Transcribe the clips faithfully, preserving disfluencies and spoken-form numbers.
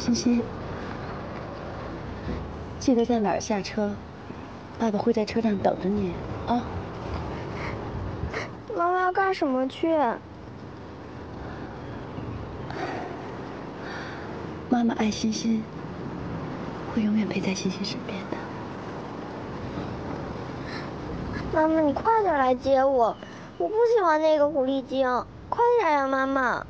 欣欣，记得在哪儿下车，爸爸会在车站等着你啊。 妈妈要干什么去？ 妈妈爱欣欣，会永远陪在欣欣身边的。 妈妈，你快点来接我，我不喜欢那个狐狸精，快点呀，妈妈。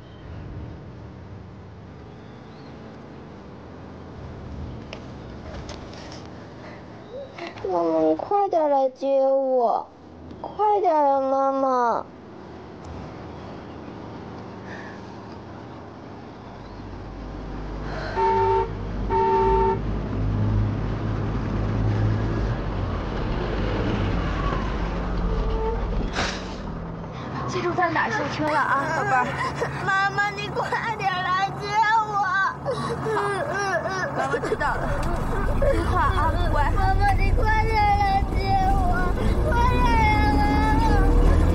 妈妈，你快点来接我，快点呀，妈妈。 记住在哪儿下车了啊，宝贝儿。 妈妈，你快点来接我。 好，妈妈知道了，听话啊，乖。 妈妈，你快点来接我，快点呀，妈妈。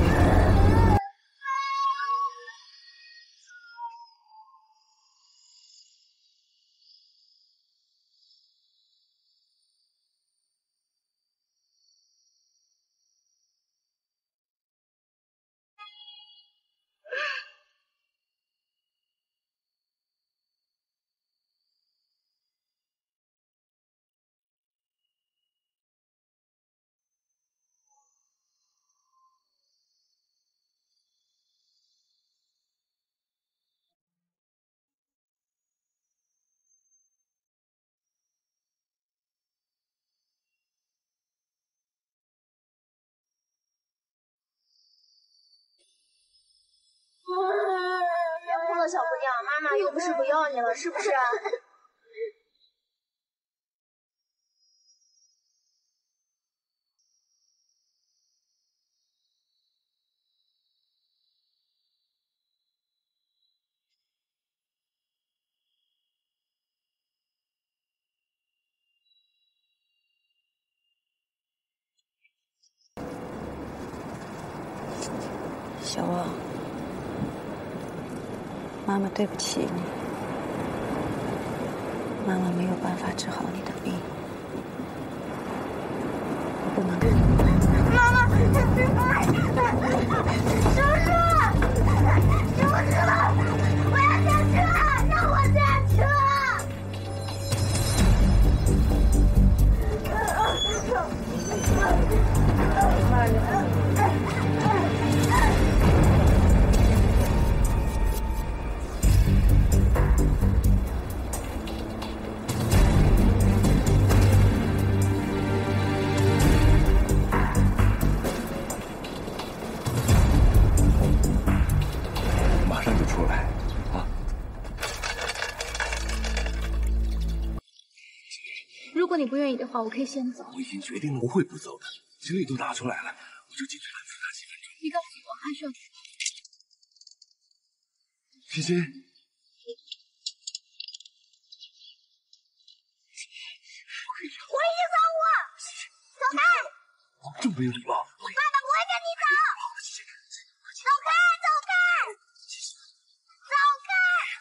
别哭了，小姑娘，妈妈又不是不要你了，是不是？ 小旺，妈妈对不起你，妈妈没有办法治好你的病，我不能让你。 妈妈，叔叔，叔叔，我要下车，让我下车。 马上就出来啊！ 如果你不愿意的话，我可以先走。 我已经决定了，不会不走的。行李都拿出来了，我就进去安抚他几分钟。 你告诉我还需要。 欣欣， 我已经走过，走开！ 我这么没有礼貌。 爸爸不会跟你走。走开，走开，走开！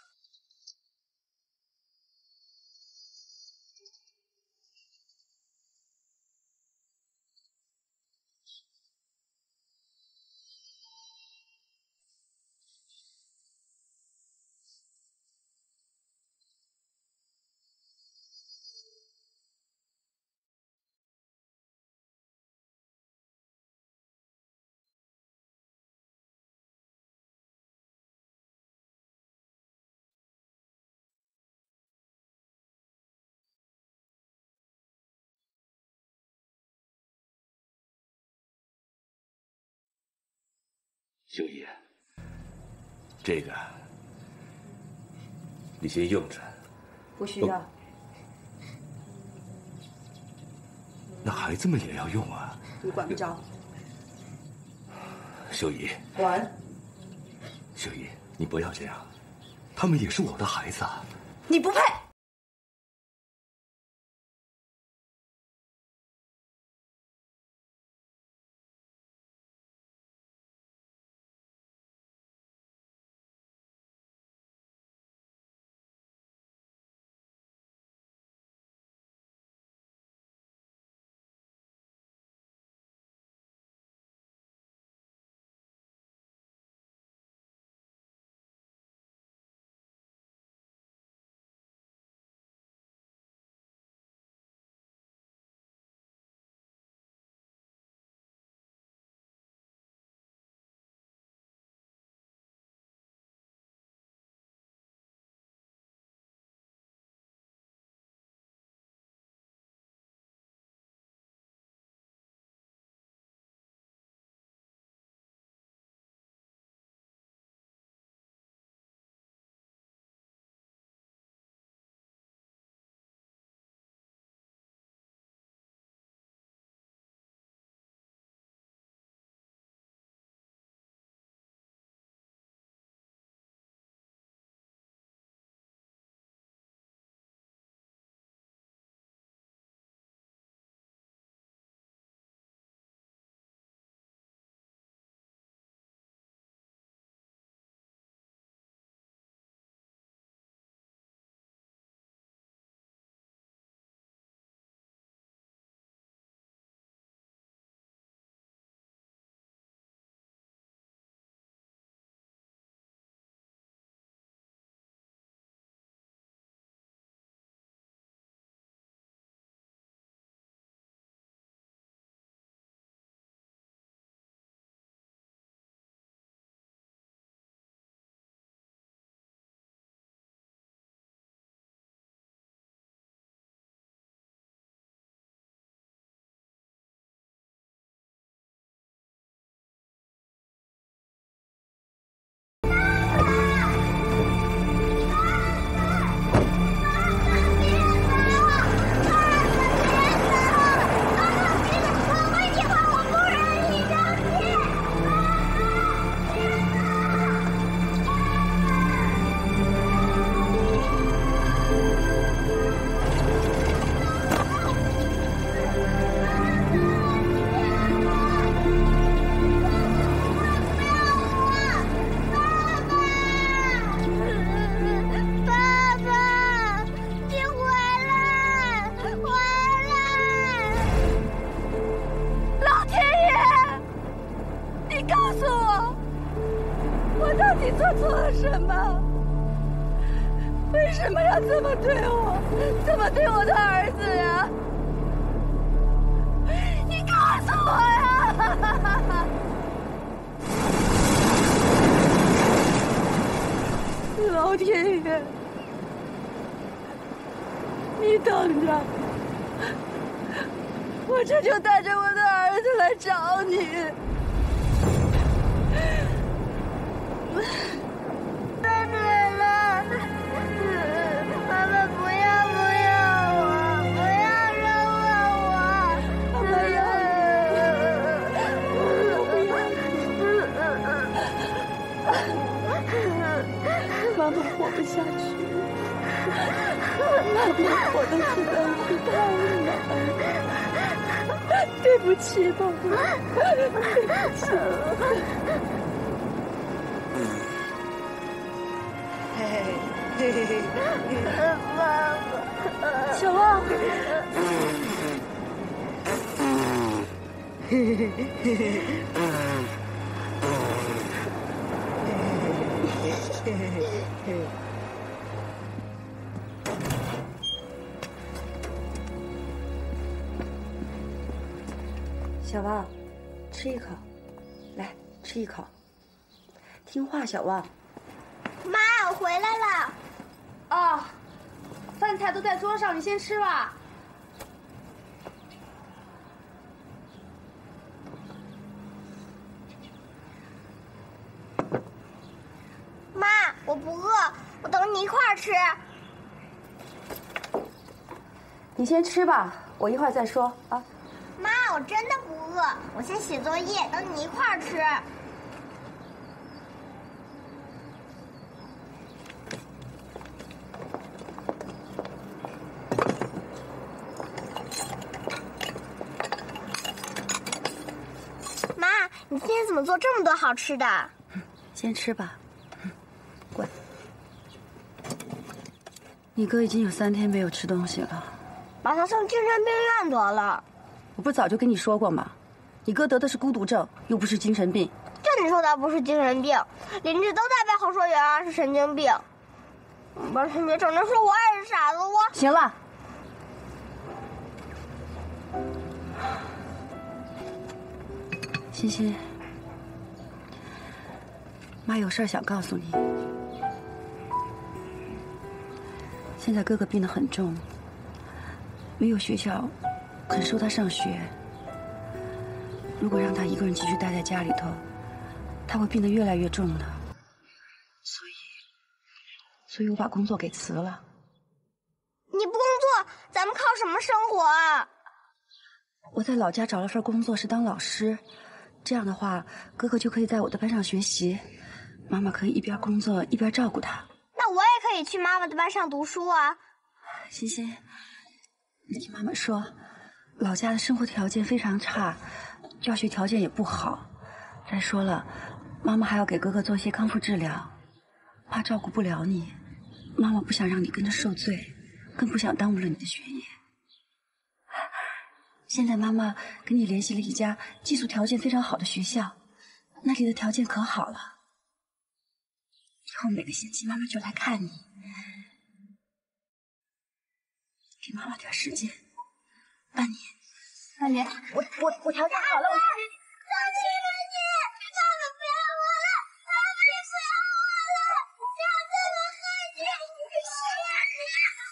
秀姨，这个你先用着。 不需要。 那孩子们也要用啊。 你管不着。 秀姨， 管。 秀姨，你不要这样，他们也是我的孩子啊。 你不配。 他做了什么？为什么要这么对我？这么对我的儿子呀？你告诉我呀！老天爷，你等着，我这就带着我的儿子来找你。 太对了，妈妈不要不要我，不要扔了我， 不要妈妈活不下去，妈妈活的实在是太难了，对不起，宝贝，对不起。嘿嘿嘿嘿， 妈妈， 小旺，嘿嘿嘿嘿。 小旺，吃一口，来吃一口，听话，小旺。 妈，我回来了。 哦，饭菜都在桌上，你先吃吧。 妈，我不饿，我等你一块儿吃。 你先吃吧，我一会儿再说啊。 妈，我真的不饿，我先写作业，等你一块儿吃。妈，你今天怎么做这么多好吃的？ 先吃吧，滚。你哥已经有三天没有吃东西了， 把他送精神病院得了。 我不是早就跟你说过吗？你哥得的是孤独症，又不是精神病。 就你说他不是精神病，邻居都在背后说圆儿是神经病。完全别整天说我也是傻子，我。 行了。欣欣，妈有事儿想告诉你。现在哥哥病得很重，没有学校肯收他上学。如果让他一个人继续待在家里头，他会病得越来越重的。所以，所以我把工作给辞了。 你不工作，咱们靠什么生活啊？ 我在老家找了份工作，是当老师。这样的话，哥哥就可以在我的班上学习，妈妈可以一边工作一边照顾他。 那我也可以去妈妈的班上读书啊。 欣欣，你听妈妈说，老家的生活条件非常差，教学条件也不好。再说了，妈妈还要给哥哥做些康复治疗，怕照顾不了你，妈妈不想让你跟着受罪，更不想耽误了你的学业。现在妈妈跟你联系了一家寄宿条件非常好的学校，那里的条件可好了。以后每个星期妈妈就来看你，给妈妈点时间，半年。 半年， 我我我条件好了，我对不起，对不起，妈妈不要我了，妈妈你不要我了，这样对我害你，你是我的。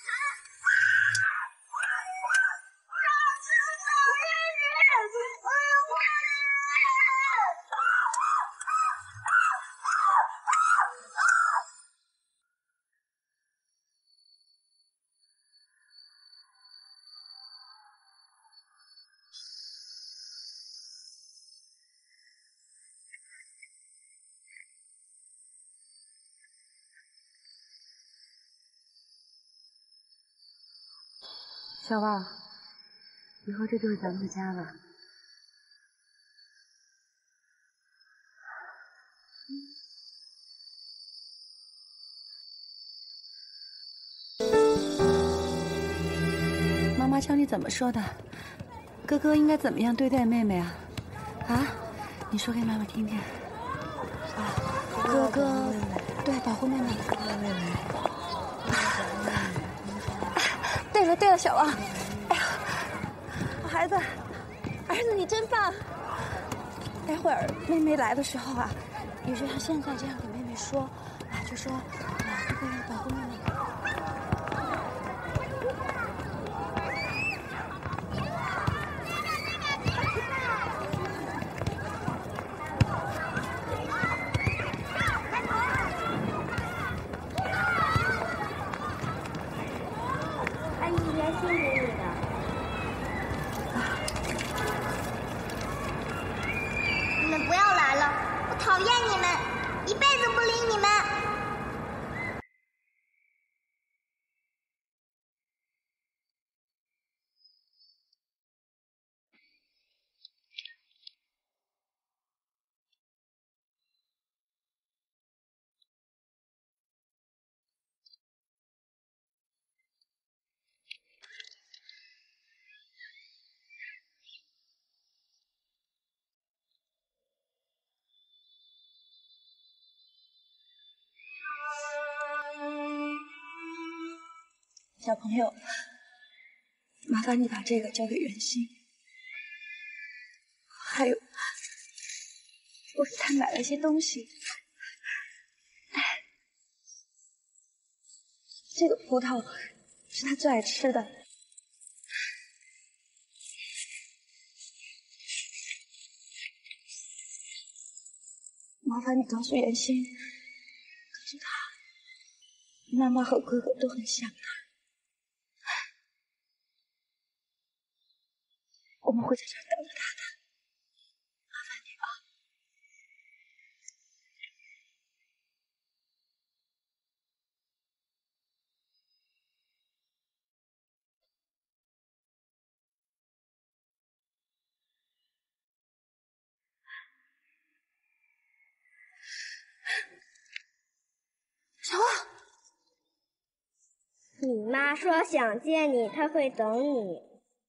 小旺，以后这就是咱们的家了。妈妈教你怎么说的？哥哥应该怎么样对待妹妹啊？啊，你说给妈妈听听。啊，哥哥。 对，保护妹妹。妹妹。对了对了，小王，哎呀，孩子，儿子你真棒！待会儿妹妹来的时候啊，你就像现在这样给妹妹说，啊，就说啊，这个要保护妹妹。小朋友，麻烦你把这个交给袁心，还有我给他买了一些东西。这个葡萄是他最爱吃的。麻烦你告诉袁心，告诉他，妈妈和哥哥都很想他。我们会在这儿等着他的，麻烦你啊！小旺， 你妈说想见你，她会等你。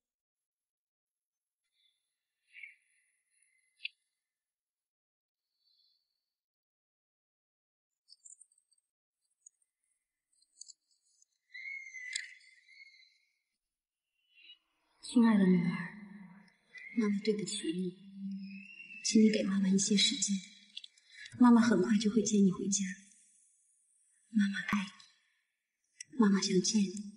亲爱的女儿，妈妈对不起你，请你给妈妈一些时间，妈妈很快就会接你回家。妈妈爱你，妈妈想见你。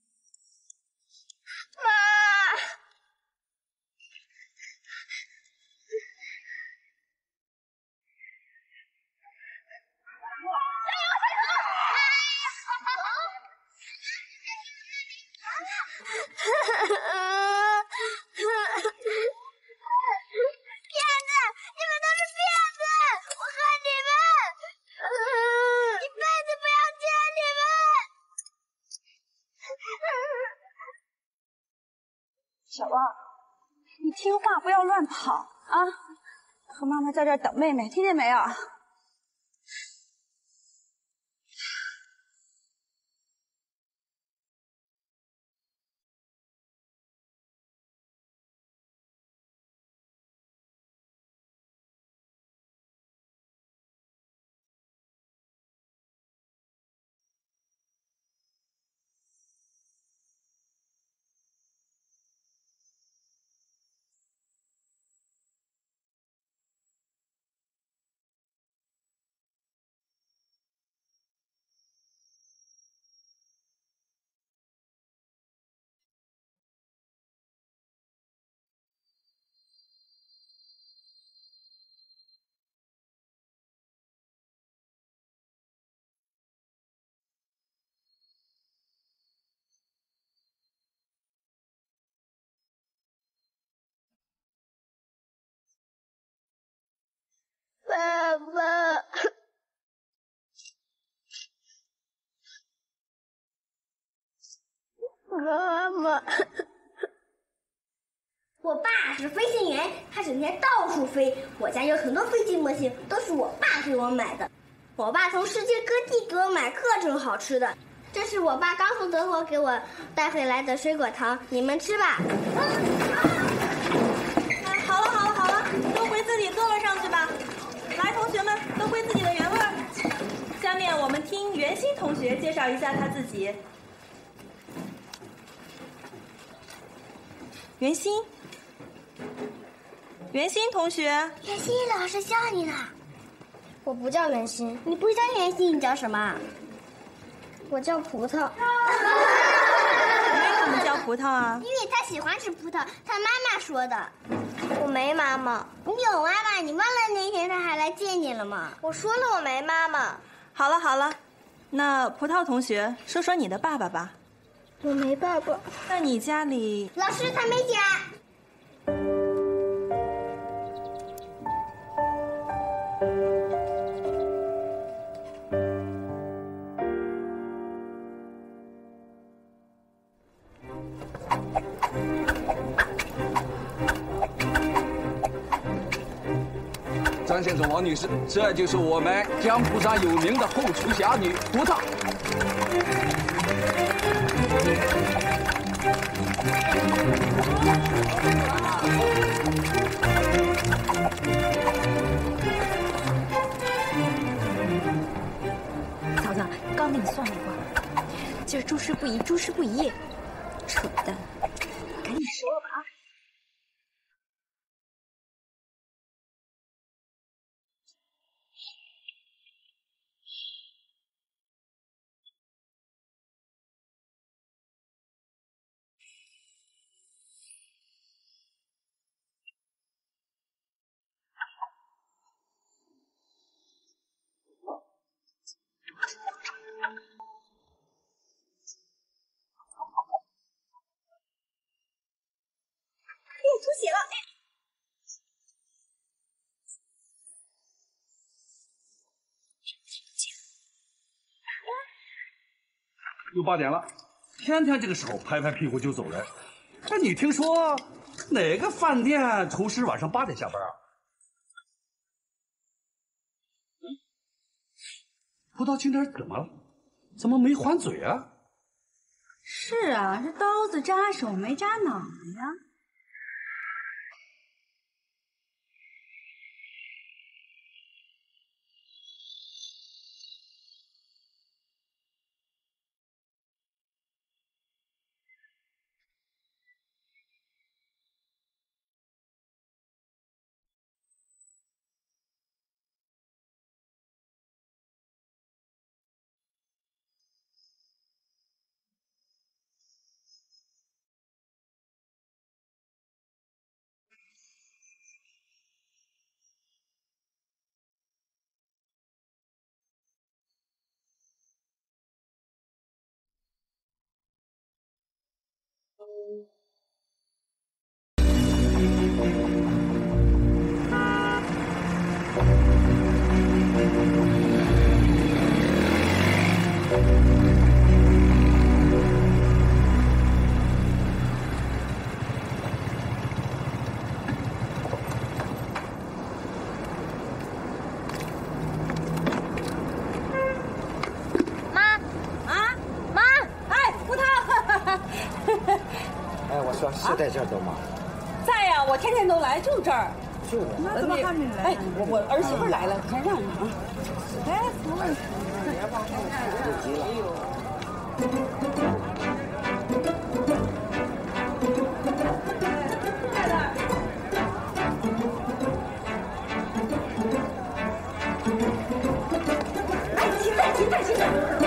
小旺，你听话，不要乱跑啊！和妈妈在这儿等妹妹，听见没有？ 爸爸，妈妈，我爸是飞行员，他整天到处飞。我家有很多飞机模型，都是我爸给我买的。我爸从世界各地给我买各种好吃的。这是我爸刚从德国给我带回来的水果糖，你们吃吧。啊啊、 好了好了好了，都回自己座位上去吧。来，同学们，都归自己的原位。下面我袁欣同学介绍一下他自己。袁欣，袁欣同学， 袁欣老师叫你了。我不叫袁欣，你不叫袁欣，你叫什么？我叫葡萄。 为什么叫葡萄啊？ 因为他喜欢吃葡萄，他妈妈说的。我没妈妈。你有妈妈，你忘了那天他还来见你了吗？我说了我没妈妈。 好了好了，那葡萄同学说说你的爸爸吧。 我没爸爸。 那你家里…… 老师他没家。 张先生、王女士，这就是我们江湖上有名的后厨侠女葡萄。 嫂子，刚给你算了一卦，今儿诸事不宜，诸事不宜，扯淡，赶紧说吧啊！ 出血了！ 又八点了，天天这个时候拍拍屁股就走人。哎，你听说哪个饭店厨师晚上八点下班啊？葡萄今天怎么了？怎么没还嘴啊？ 是啊，这刀子扎手没扎脑袋呀。 是在这儿的吗？ 在呀，我天天都来，就这儿。 就我。 那怎么还没来？哎，我我儿媳妇来了，快让让啊！哎，什么问题？ 哎，现在现在现在。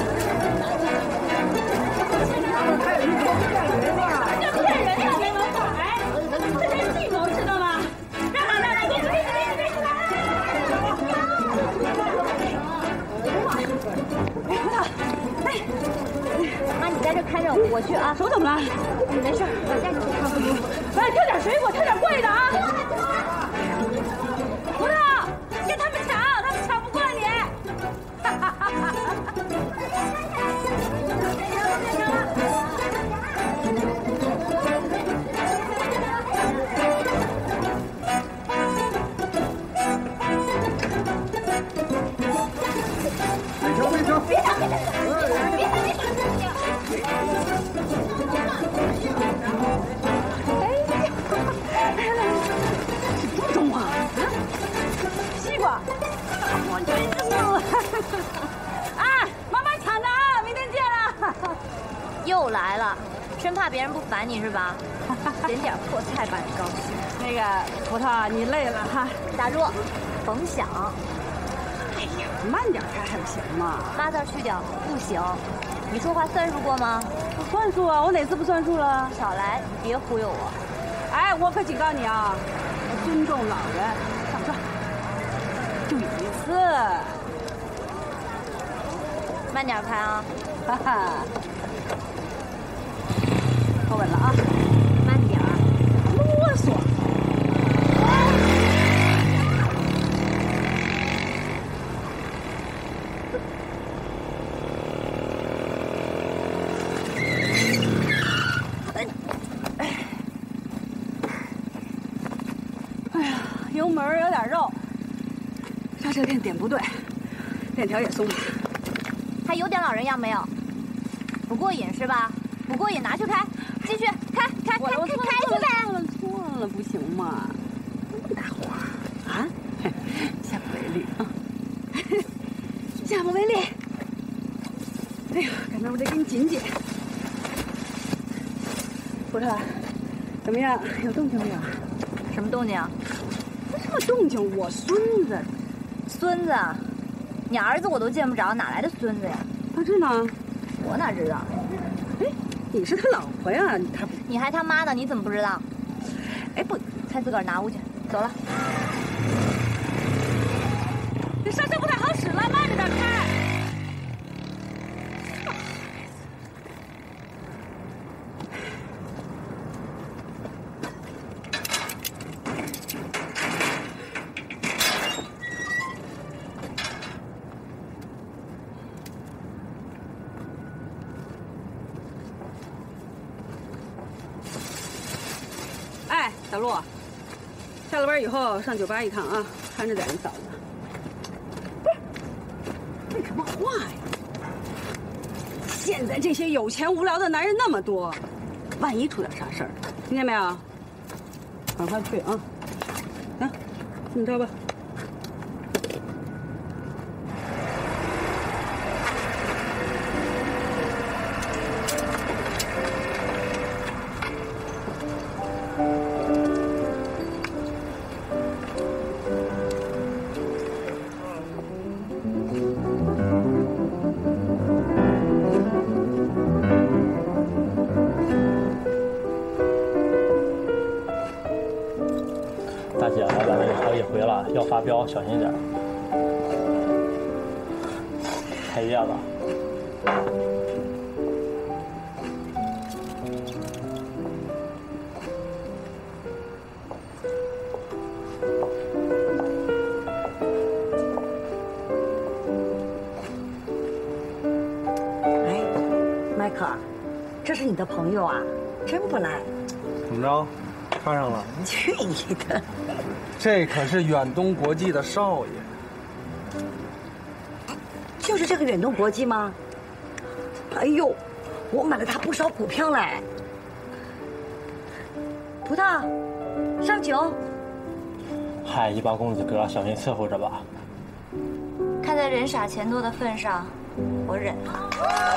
看着我去啊！ 手怎么了？ 没事，我带你去看病。 哎，挑点水果，挑点贵的啊！葡萄，跟他们抢，他们抢不过你。哈哈哈哈哈！ 别抢，别抢！ 别抢，别抢！别抢，别抢！哎呀！ 又来了，生怕别人不烦你是吧？捡点破菜把你高兴。 那个葡萄，你累了哈， 打住，甭想。 哎呀，慢点开还不行吗？ 妈字去掉，不行。你说话算数过吗？ 我算数啊，我哪次不算数了？ 少来，你别忽悠我。 哎，我可警告你啊，我尊重老人，上车。就一次。 慢点开啊， 哈哈。靠稳了啊， 慢点儿， 啰嗦。哎呀，油门有点肉，刹车垫点不对，链条也松了。 还有点老人样没有？不过瘾是吧？不过瘾拿去开，继续开开开开开去呗！ 错了错了，不行嘛，那么大花啊！下不为例啊，下不为例。哎呀，赶明儿我得给你紧紧。葡萄，怎么样？有动静没有？ 什么动静？ 什么动静？我孙子， 孙子，你儿子我都见不着，哪来的孙子呀？ 他这呢？ 我哪知道？ 哎，你是他老婆呀？你他你还他妈的，你怎么不知道？ 哎不， 菜自个儿拿回去，走了。 这刹车不太好使了，慢着点开。哎，小陆，下了班以后上酒吧一趟啊，看着点你嫂子。不是，废什么话呀？现在这些有钱无聊的男人那么多，万一出点啥事儿，听见没有？赶快去啊！啊，这么着吧。 大姐，老板那个好几回了，要发飙，小心点。开业了。 哎，迈克，这是你的朋友啊，真不赖。 怎么着？看上了？ 去你的！ 这可是远东国际的少爷。 就是这个远东国际吗？哎呦，我买了他不少股票嘞。葡萄，上酒。 嗨，一帮公子哥，小心伺候着吧。 看在人傻钱多的份上，我忍了。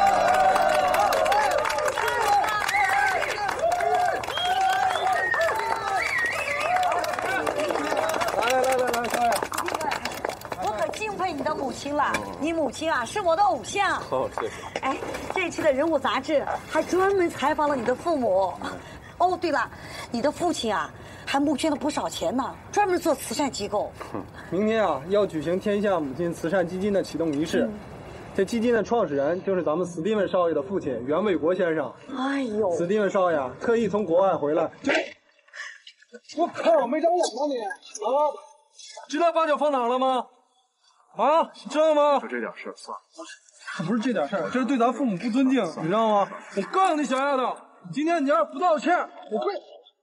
你的母亲了，你母亲啊是我的偶像。 哦，谢谢。 哎，这期的人物杂志还专门采访了你的父母。哦，对了，你的父亲啊还募捐了不少钱呢，专门做慈善机构。 明天啊要举行天下母亲慈善基金的启动仪式，嗯、这基金的创始人就是咱们史蒂文少爷的父亲袁卫国先生。 哎呦， 史蒂文少爷啊特意从国外回来，就我靠，没长眼吗你？啊，知道把脚放哪儿了吗？啊，知道吗？ 就这点事儿算了。 这不是这点事儿，这是对咱父母不尊敬，你知道吗？我告诉你，小丫头，今天你要是不道歉，我会。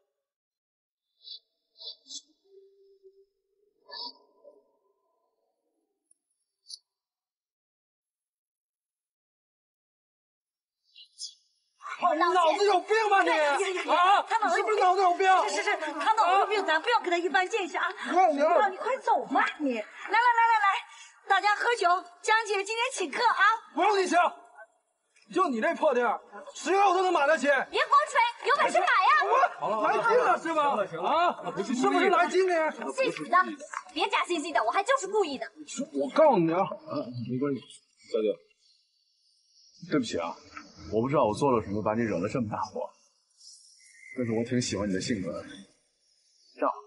你脑子有病吧你？啊， 他脑子是不是脑子有病？ 是是是，他脑子有病，咱不要跟他一般见识啊！ 让你让你快走吧你！来来来来来。大家喝酒，江姐今天请客啊！ 不用你请， 就你这破店，十个我都能买得起。 别光吹，有本事买呀！ 好了，来劲了是吧？啊，是不是来劲呢？ 信死的！别假惺惺的，我还就是故意的。 我告诉你啊， 没关系，小姐，对不起啊，我不知道我做了什么把你惹了这么大祸，但是我挺喜欢你的性格的。这样，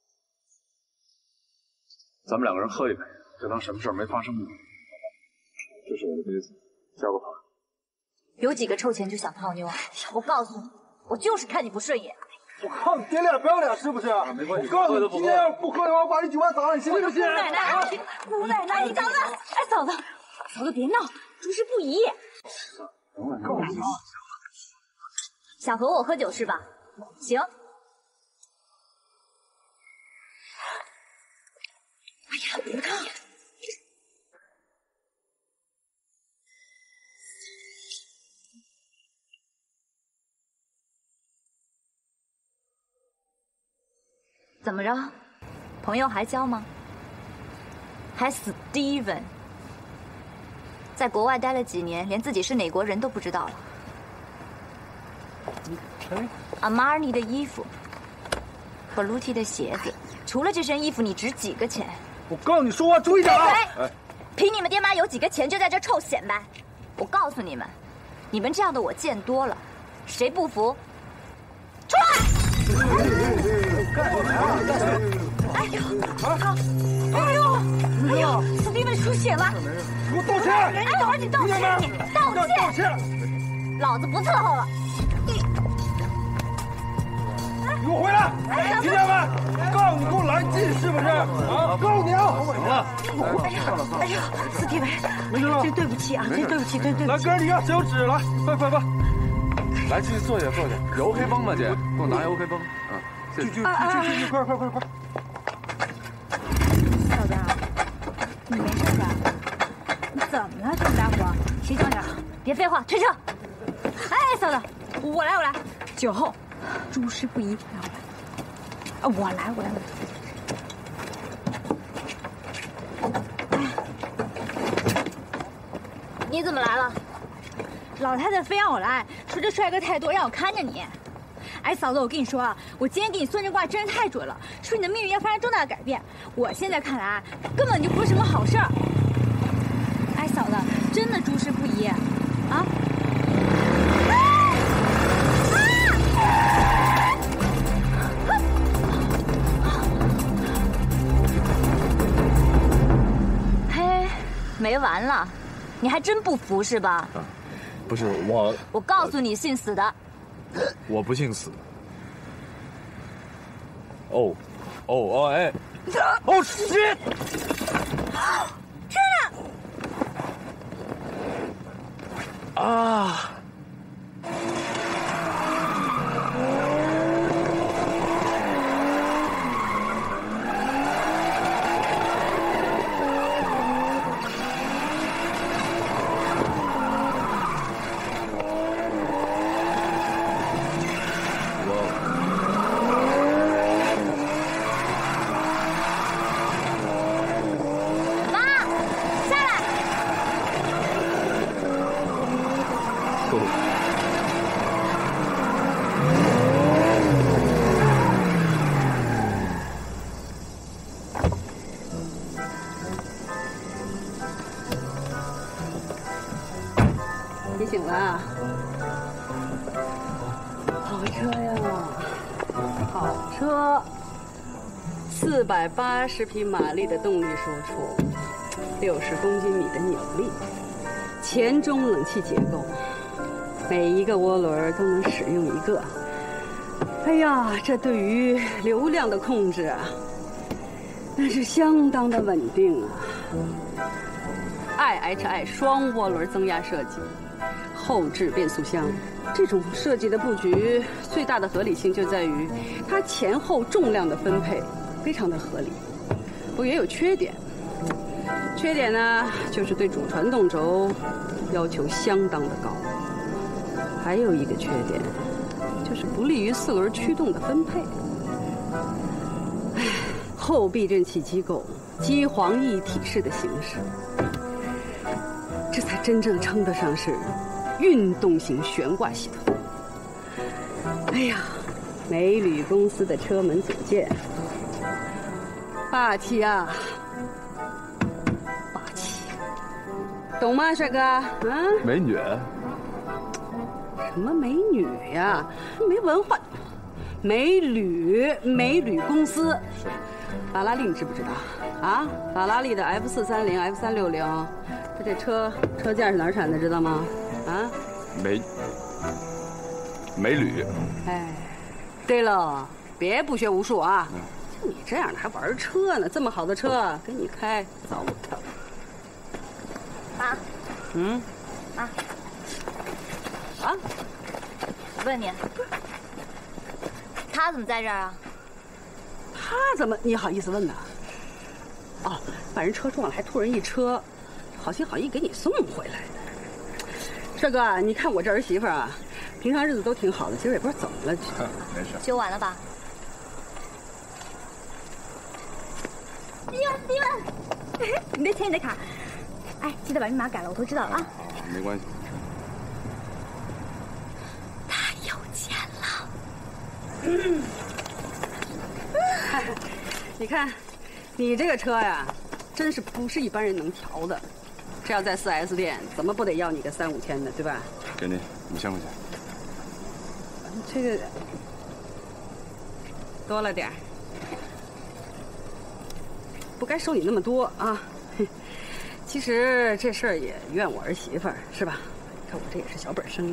咱们两个人喝一杯，就当什么事儿没发生过。这是我的杯子，交个朋友。 有几个臭钱就想泡妞啊？我告诉你，我就是看你不顺眼。 我靠你爹脸不要脸是不是？没关系，我告诉你，今天要不喝的话，我把你酒碗砸了，你信不信？ 姑奶奶，姑奶奶，你等等！哎，嫂子，嫂子别闹，诸事不宜。想和我喝酒是吧？行。 哎呀，别看。 怎么着？朋友还交吗？还 Steven， 在国外待了几年，连自己是哪国人都不知道了。阿玛尼的衣服和 Luti 的鞋子，除了这身衣服，你值几个钱？ 我告诉你，说话注意点啊！ 哎，凭你们爹妈有几个钱就在这臭显摆？我告诉你们，你们这样的我见多了，谁不服？出来！ 哎呦，好，哎呦，哎呦，史蒂文出血了！ 给我道歉！ 哎，等会儿你道歉，你道歉！ 道歉！ 老子不伺候了！ 你，给我回来！听见没？告诉你，给我来劲是不是？啊！告诉你啊！行了， 哎呀，哎呀，史蒂文， 没事了， 真对不起啊，真对不起，真对不起。 来，哥几个，谁有纸？来，快快快！ 来，继续坐下，坐下。有 OK 绷吗，姐？给我拿一 OK 绷。嗯， 去去去去去，快快快快！ 嫂子，你没事吧？你怎么了？这么大火，谁叫你了？ 别废话，推车！ 哎，嫂子，我来，我来。酒后诸事不宜，来我来。啊，我来，我来，我来。 你怎么来了？ 老太太非让我来，说这帅哥太多，让我看着你。哎，嫂子，我跟你说啊，我今天给你算这卦真是太准了，说你的命运要发生重大的改变。我现在看来，根本就不是什么好事儿。哎，嫂子，真的诸事不宜，啊！ 嘿，没完了，你还真不服是吧？ 啊，不是我， 我告诉你，姓死的。 我不姓死。哦，哦哦，哎，哦 shit！ 天哪！啊！ 你醒了？好车呀，好车，四百八十匹马力的动力输出，六十公斤米的扭力，前中冷气结构，每一个涡轮都能使用一个。哎呀，这对于流量的控制啊，那是相当的稳定啊。I H I 双涡轮增压设计。后置变速箱，这种设计的布局最大的合理性就在于它前后重量的分配非常的合理。不过也有缺点，缺点呢就是对主传动轴要求相当的高。还有一个缺点就是不利于四轮驱动的分配。唉，后避震器机构机簧一体式的形式，这才真正称得上是运动型悬挂系统。哎呀，美旅公司的车门组件，霸气啊！霸气，懂吗，帅哥？啊？ 美女？ 什么美女呀？没文化。美旅，美旅公司。 是。 法拉利你知不知道？啊，法拉利的 F 四三零、F 三六零，它这车车架是哪儿产的，知道吗？啊？ 美美旅。 哎，对了，别不学无术啊！嗯、就你这样的还玩车呢？这么好的车给你开，糟蹋。 妈。 嗯。 妈。啊？我问你，他怎么在这儿啊？ 他怎么你好意思问呢？哦，把人车撞了，还吐人一车，好心好意给你送回来的。帅哥，你看我这儿媳妇啊，平常日子都挺好的，今儿也不知道怎么了。 没事。 修完了吧？ 迪文，迪文，你的钱，你的卡，哎，记得把密码改了，我都知道了啊。 好，没关系。 他有钱了。 嗯。你看，你这个车呀，真是不是一般人能调的。这要在 四 S 店，怎么不得要你个三五千的，对吧？ 给你五千块钱。 这个多了点儿，不该收你那么多啊。其实这事儿也怨我儿媳妇儿，是吧？你看我这也是小本生意。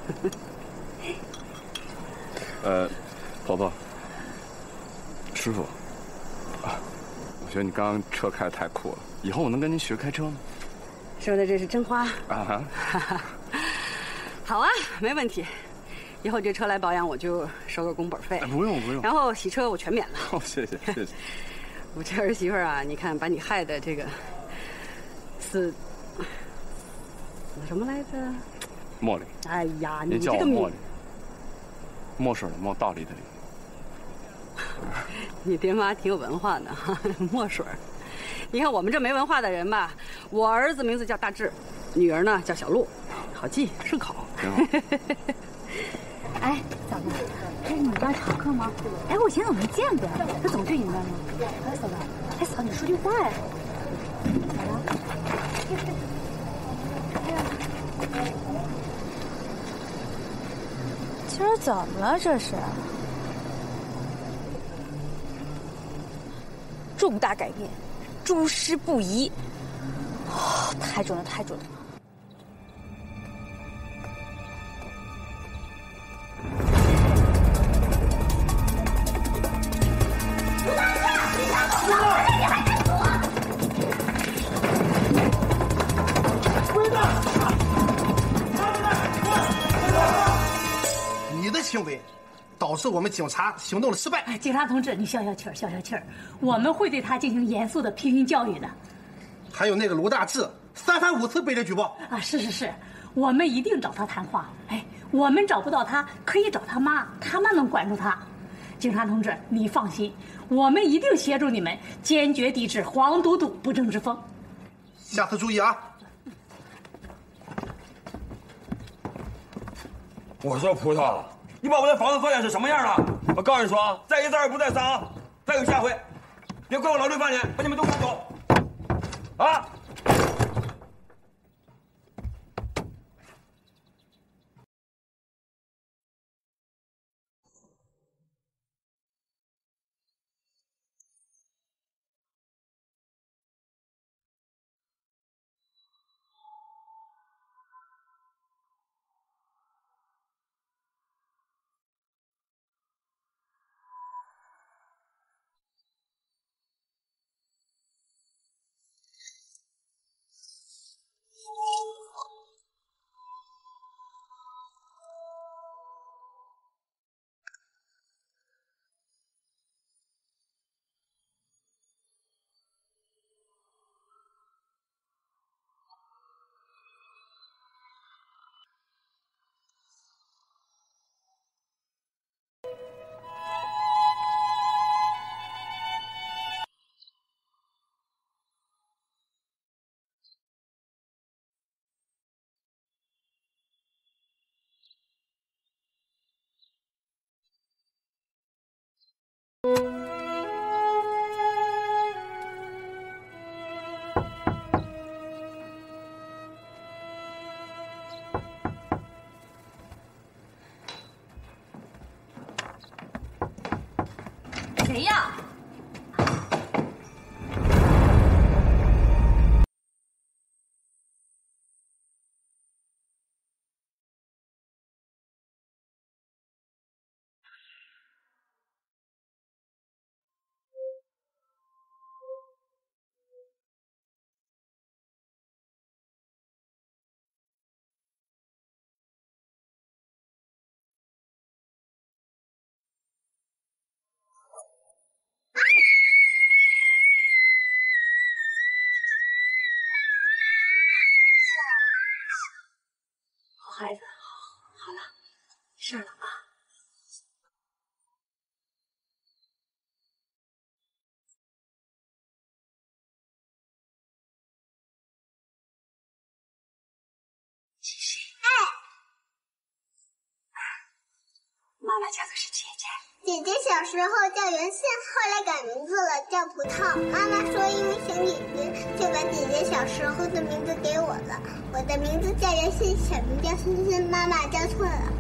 呃，婆婆。师傅，啊，我觉得你刚刚车开得太酷了，以后我能跟您学开车吗？ 说的这是真话啊！ 好啊，没问题。以后这车来保养，我就收个工本费。 不用不用。然后洗车我全免了。 哦，谢谢谢谢。 我这儿媳妇啊，你看把你害的这个死死什么来着？ 茉莉。 哎呀，你您叫我茉莉。墨水的墨，道理的理。 你爹妈挺有文化的哈，墨水。你看我们这没文化的人吧，我儿子名字叫大志，女儿呢叫小璐，好记顺口。 挺好。 哎，嫂子，这是你们班常客吗？哎，我以前怎么没见过呀？他总去你们班吗？哎，嫂子，哎，嫂子，你说句话呀。嫂子。今儿怎么了？这是？重大改变，诸事不宜。哦，太准了，太准了。 你的行为导致我们警察行动的失败。 哎，警察同志，你消消气儿，消消气儿，我们会对他进行严肃的批评教育的。 还有那个卢大志，三番五次被人举报。 啊，是是是，我们一定找他谈话。哎，我们找不到他，可以找他妈，他妈能管住他。警察同志，你放心，我们一定协助你们，坚决抵制黄赌毒不正之风。 下次注意啊！ 我说葡萄，你把我的房子发现是什么样了？我告诉你说啊，再一再二不再三啊！再有下回，别怪我老六翻脸，把你们都赶走，啊！ 谁呀？ 好孩子，好，好了，没事了啊。 西西，哎， 妈妈叫的是姐姐。 姐姐小时候叫袁宪，后来改名字了，叫葡萄。妈妈说，因为想姐姐，就把姐姐小时候的名字给我了。我的名字叫袁宪，小名叫森森，妈妈叫错了。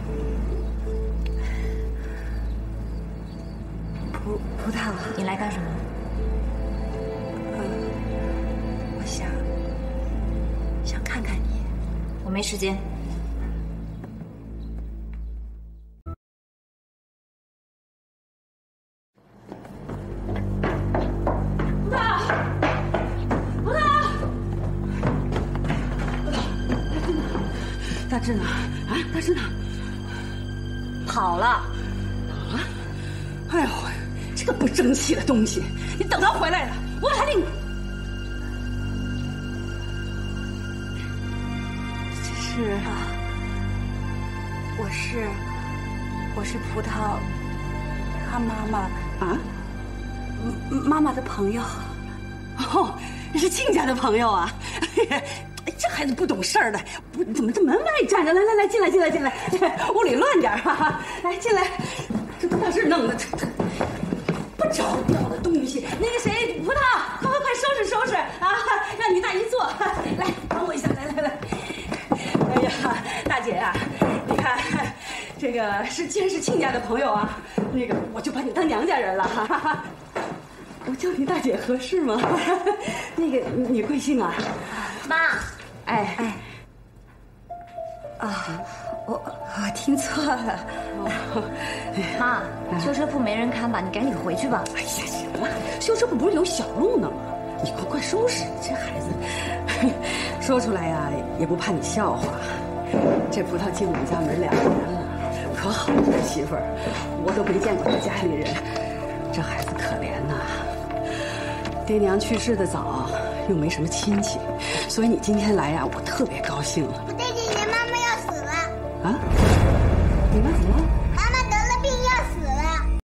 葡葡萄， 你来干什么？ 呃，我想想看看你。 我没时间。 大志呢？啊，大志呢？跑了，跑了！哎呦，这个不争气的东西！你等他回来了，我还得…… 这是啊，我是我是葡萄，他妈妈啊， 妈妈的朋友。 哦，你是亲家的朋友啊？这孩子不懂事儿的，不怎么在门外站着？来来来，进来进来进来，屋里乱点哈哈！来进来，这大事弄的，这这不着调的东西。那个谁，葡萄，快快快收拾收拾啊！让你大姨坐，来帮我一下，来来来。哎呀，大姐呀、啊，你看，这个是既然是亲家的朋友啊，那个我就把你当娘家人了哈哈。我叫你大姐合适吗？那个你贵姓啊？ 妈。 哎哎，啊，我我听错了。 妈，修车铺没人看吧？你赶紧回去吧。 哎呀，行了，修车铺不是有小路呢吗？你快快收拾，这孩子说出来呀，也不怕你笑话。这葡萄进我们家门两年了，可好了，这媳妇儿，我都没见过他家里人。这孩子可怜呐，爹娘去世的早。又没什么亲戚，所以你今天来呀、啊，我特别高兴了。 不对，姐姐，妈妈要死了！ 啊？你妈怎么了？ 妈妈得了病要死了。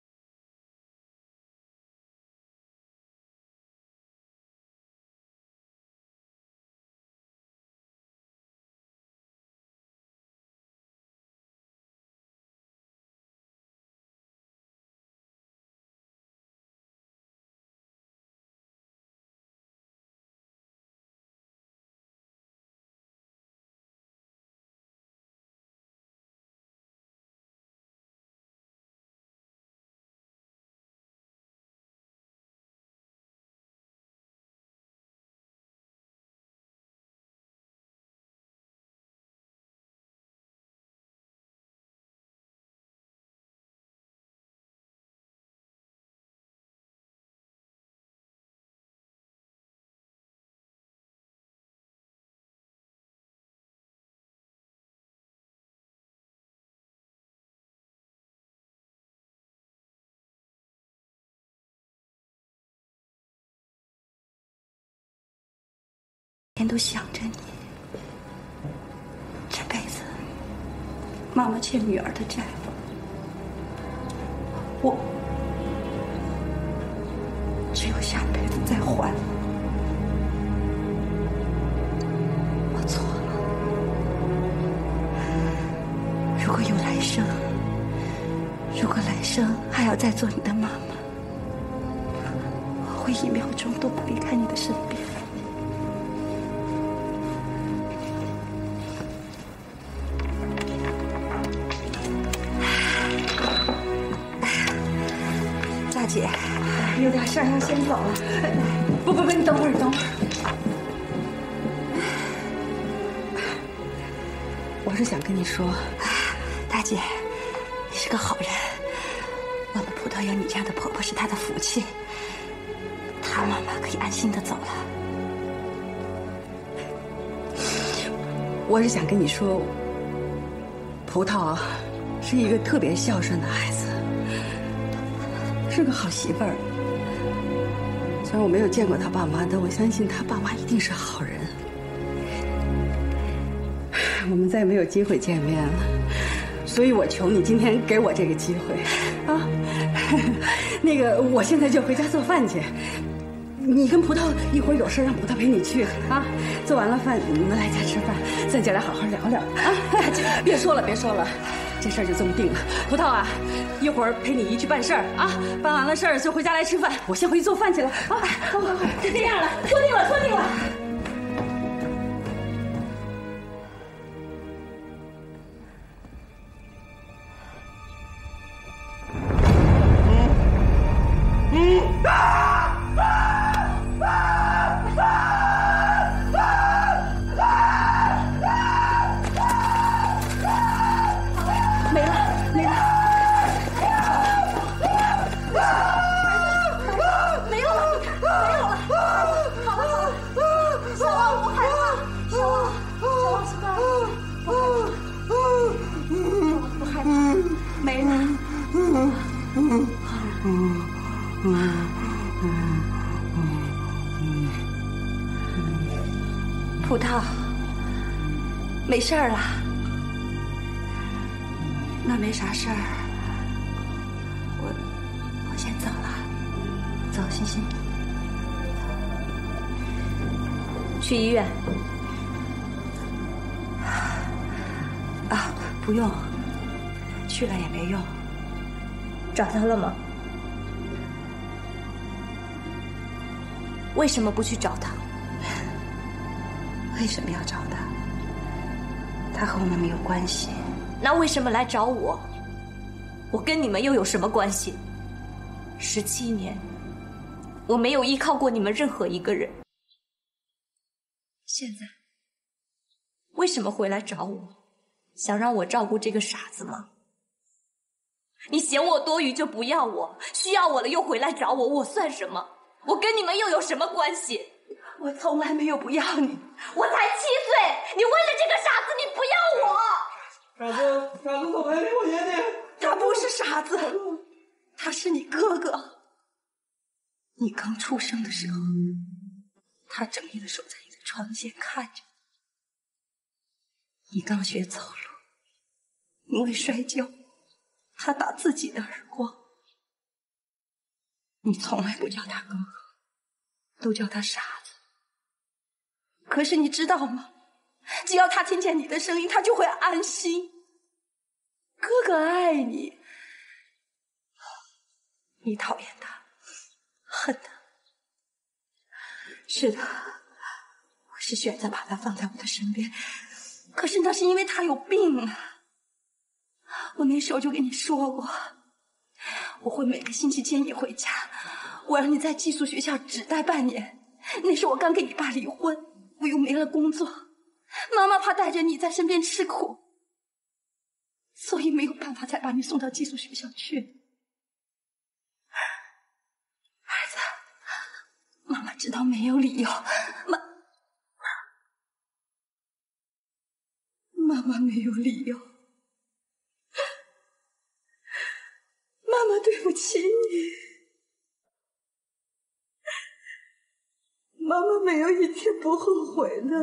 天都想着你，这辈子妈妈欠女儿的债，我只有下辈子再还。我错了，如果有来生，如果来生还要要再做你的妈妈，我会一秒钟都不离开你的身边。大姐，有点事儿要先走了。不不不，你等会儿，等会儿。我是想跟你说，大姐，你是个好人。我们葡萄有你这样的婆婆是她的福气，她妈妈可以安心的走了。我是想跟你说，葡萄是一个特别孝顺的孩子，是个好媳妇儿。虽然我没有见过她爸妈，但我相信她爸妈一定是好人。我们再也没有机会见面了，所以我求你今天给我这个机会啊！那个，我现在就回家做饭去。你跟葡萄一会儿有事让葡萄陪你去啊。做完了饭，你们来家吃饭，咱姐俩好好聊聊啊！别说了，别说了，这事儿就这么定了。葡萄啊，一会儿陪你姨去办事儿啊，办完了事儿就回家来吃饭。我先回去做饭去了啊！好好好，就这样了，说定了，说定了。葡萄，没事儿了，那没啥事儿，我我先走了，走，欣欣， 去医院。 啊，不用，去了也没用。 找到了吗？为什么不去找他？ 为什么要找他？他和我们没有关系。 那为什么来找我？我跟你们又有什么关系？十七年，我没有依靠过你们任何一个人。现在，为什么回来找我？想让我照顾这个傻子吗？你嫌我多余就不要我，需要我了又回来找我，我算什么？我跟你们又有什么关系？ 我从来没有不要你， 我才七岁，你为了这个傻子你不要我。 傻子，傻子怎么还离我爷爷？ 他不是傻子，他是你哥哥。你刚出生的时候，他整夜的守在你的床前看着你。你刚学走路，因为摔跤，他打自己的耳光。你从来不叫他哥哥，都叫他傻子。可是你知道吗？只要他听见你的声音，他就会安心。哥哥爱你，你讨厌他，恨他。是的，我是选择把他放在我的身边，可是那是因为他有病啊。我那时候就跟你说过，我会每个星期接你回家，我让你在寄宿学校只待半年。那时我刚跟你爸离婚，我又没了工作，妈妈怕带着你在身边吃苦，所以没有办法才把你送到寄宿学校去。儿子，妈妈知道没有理由，妈，妈妈没有理由，妈妈对不起你。妈妈没有一天不后悔的。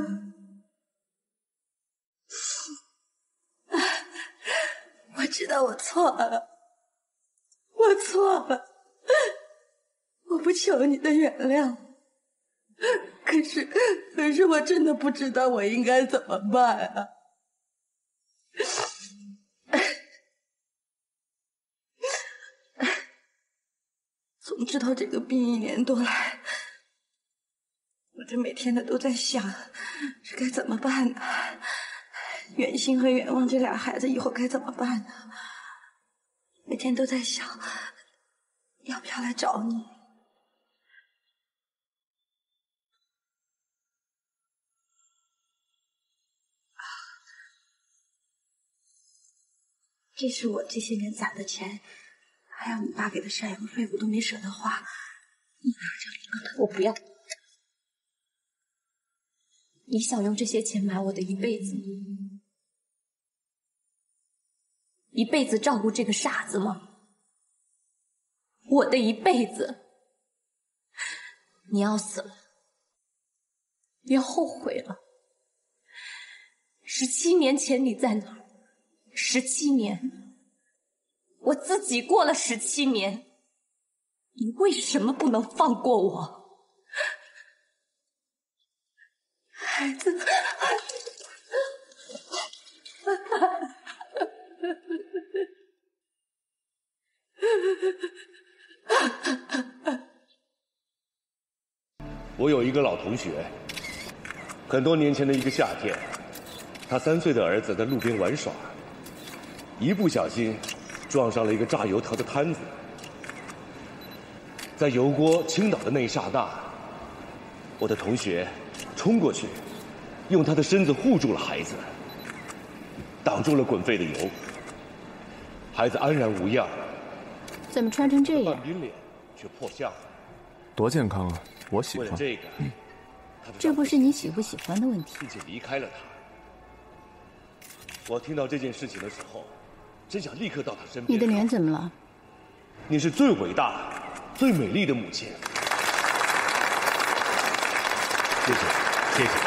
我知道我错了，我错了，我不求你的原谅。可是，可是我真的不知道我应该怎么办啊！ 从知道这个病一年多来，我这每天的都在想，这该怎么办呢？远兴和远望这俩孩子以后该怎么办呢？每天都在想，要不要来找你？这是我这些年攒的钱，还有你爸给的赡养费，我都没舍得花。你拿着， 我不要。你想用这些钱买我的一辈子？一辈子照顾这个傻子吗？我的一辈子，你要死了，别后悔了。十七年前你在哪儿？十七年，我自己过了十七年，你为什么不能放过我？ 孩子， 我有一个老同学，很多年前的一个夏天，他三岁的儿子在路边玩耍，一不小心撞上了一个炸油条的摊子，在油锅倾倒的那一刹那，我的同学冲过去，用他的身子护住了孩子，挡住了滚沸的油，孩子安然无恙。 怎么穿成这样？ 半边脸却破相了。 多健康啊！我喜欢。 为了这个， 这不是你喜不喜欢的问题。 并且离开了他。我听到这件事情的时候，真想立刻到他身边。 你的脸怎么了？ 你是最伟大、最美丽的母亲。谢谢，谢谢。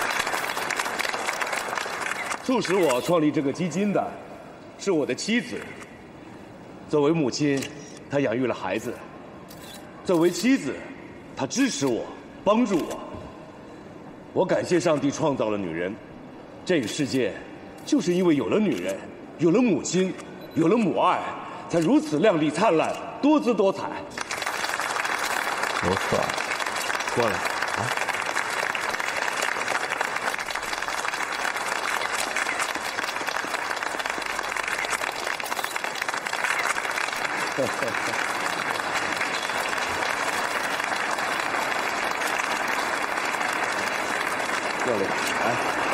促使我创立这个基金的，是我的妻子。作为母亲，她养育了孩子；作为妻子，她支持我，帮助我。我感谢上帝创造了女人，这个世界就是因为有了女人，有了母亲，有了母爱，才如此亮丽灿烂、多姿多彩。 有可爱， 过来啊！过来，来。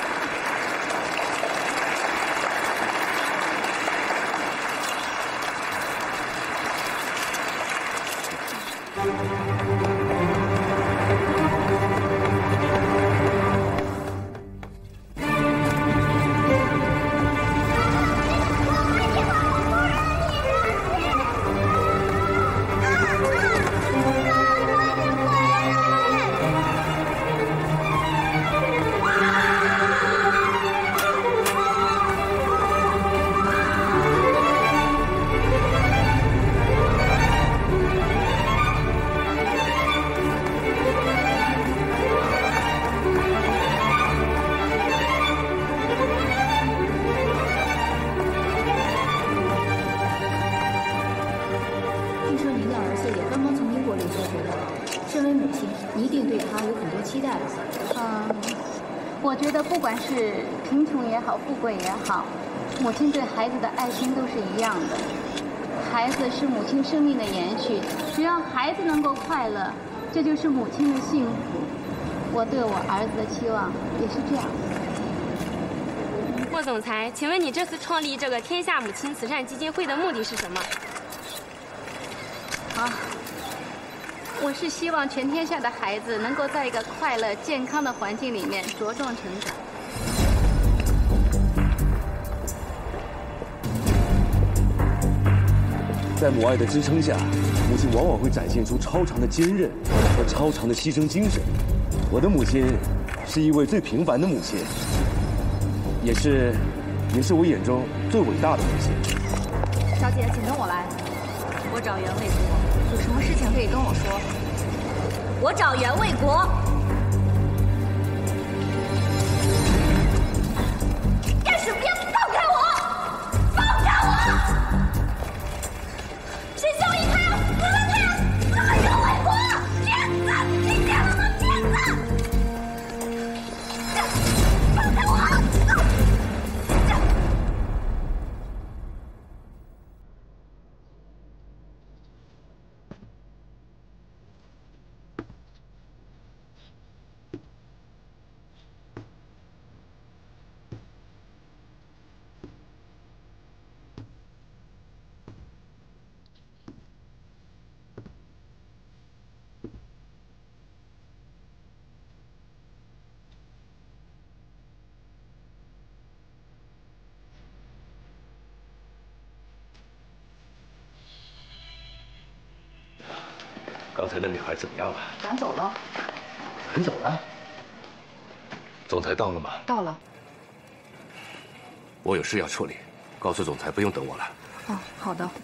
我觉得不管是贫穷也好，富贵也好，母亲对孩子的爱心都是一样的。孩子是母亲生命的延续，只要孩子能够快乐，这就是母亲的幸福。我对我儿子的期望也是这样。 莫总裁，请问你这次创立这个天下母亲慈善基金会的目的是什么？ 啊。我是希望全天下的孩子能够在一个快乐、健康的环境里面茁壮成长。 在母爱的支撑下，母亲往往会展现出超常的坚韧和超常的牺牲精神。我的母亲是一位最平凡的母亲，也是，也是我眼中最伟大的母亲。 小姐，请跟我来，我找袁卫国。有什么事情可以跟我说？ 我找袁卫国。干什么呀？放开我！放开我！谁叫你开啊？我让开啊！ 刚才那女孩怎么样了？ 赶走了。 赶走了？总裁到了吗？ 到了。 我有事要处理，告诉总裁不用等我了。 哦，好的。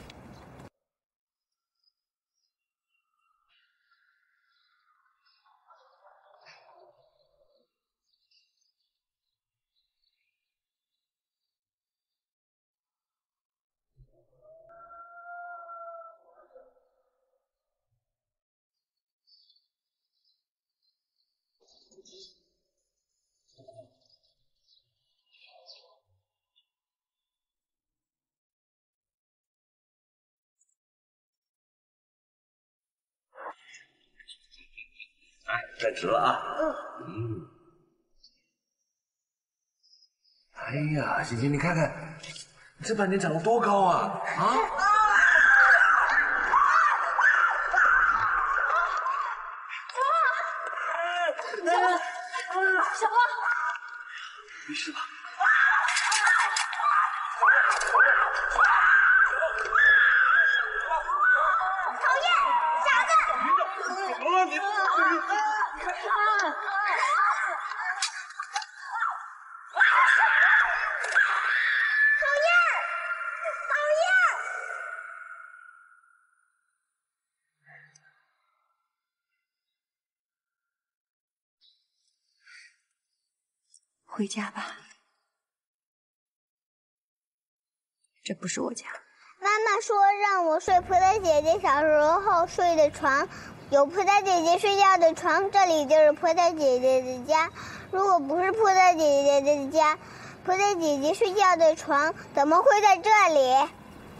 哎，站直了啊！嗯。哎呀，欣欣，你看看，你这半年长得多高啊！啊！ 小花， 没事吧？ 讨厌，傻子！ 怎么了你？ 回家吧，这不是我家。 妈妈说让我睡葡萄姐姐小时候睡的床，有葡萄姐姐睡觉的床，这里就是葡萄姐姐的家。如果不是葡萄姐姐的家，葡萄姐姐睡觉的床怎么会在这里？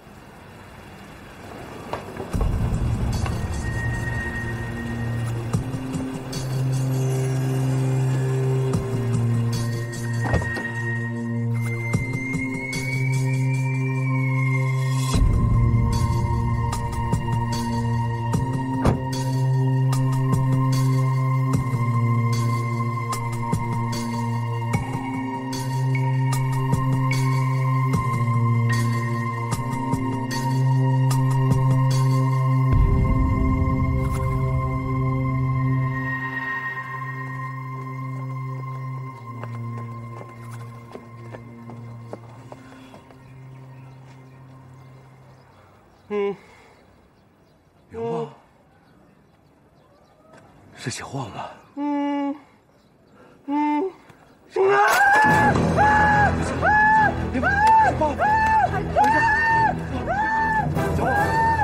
嗯，有吗？是写晃了。嗯嗯，什么？啊！别别抱！等一下，小晃。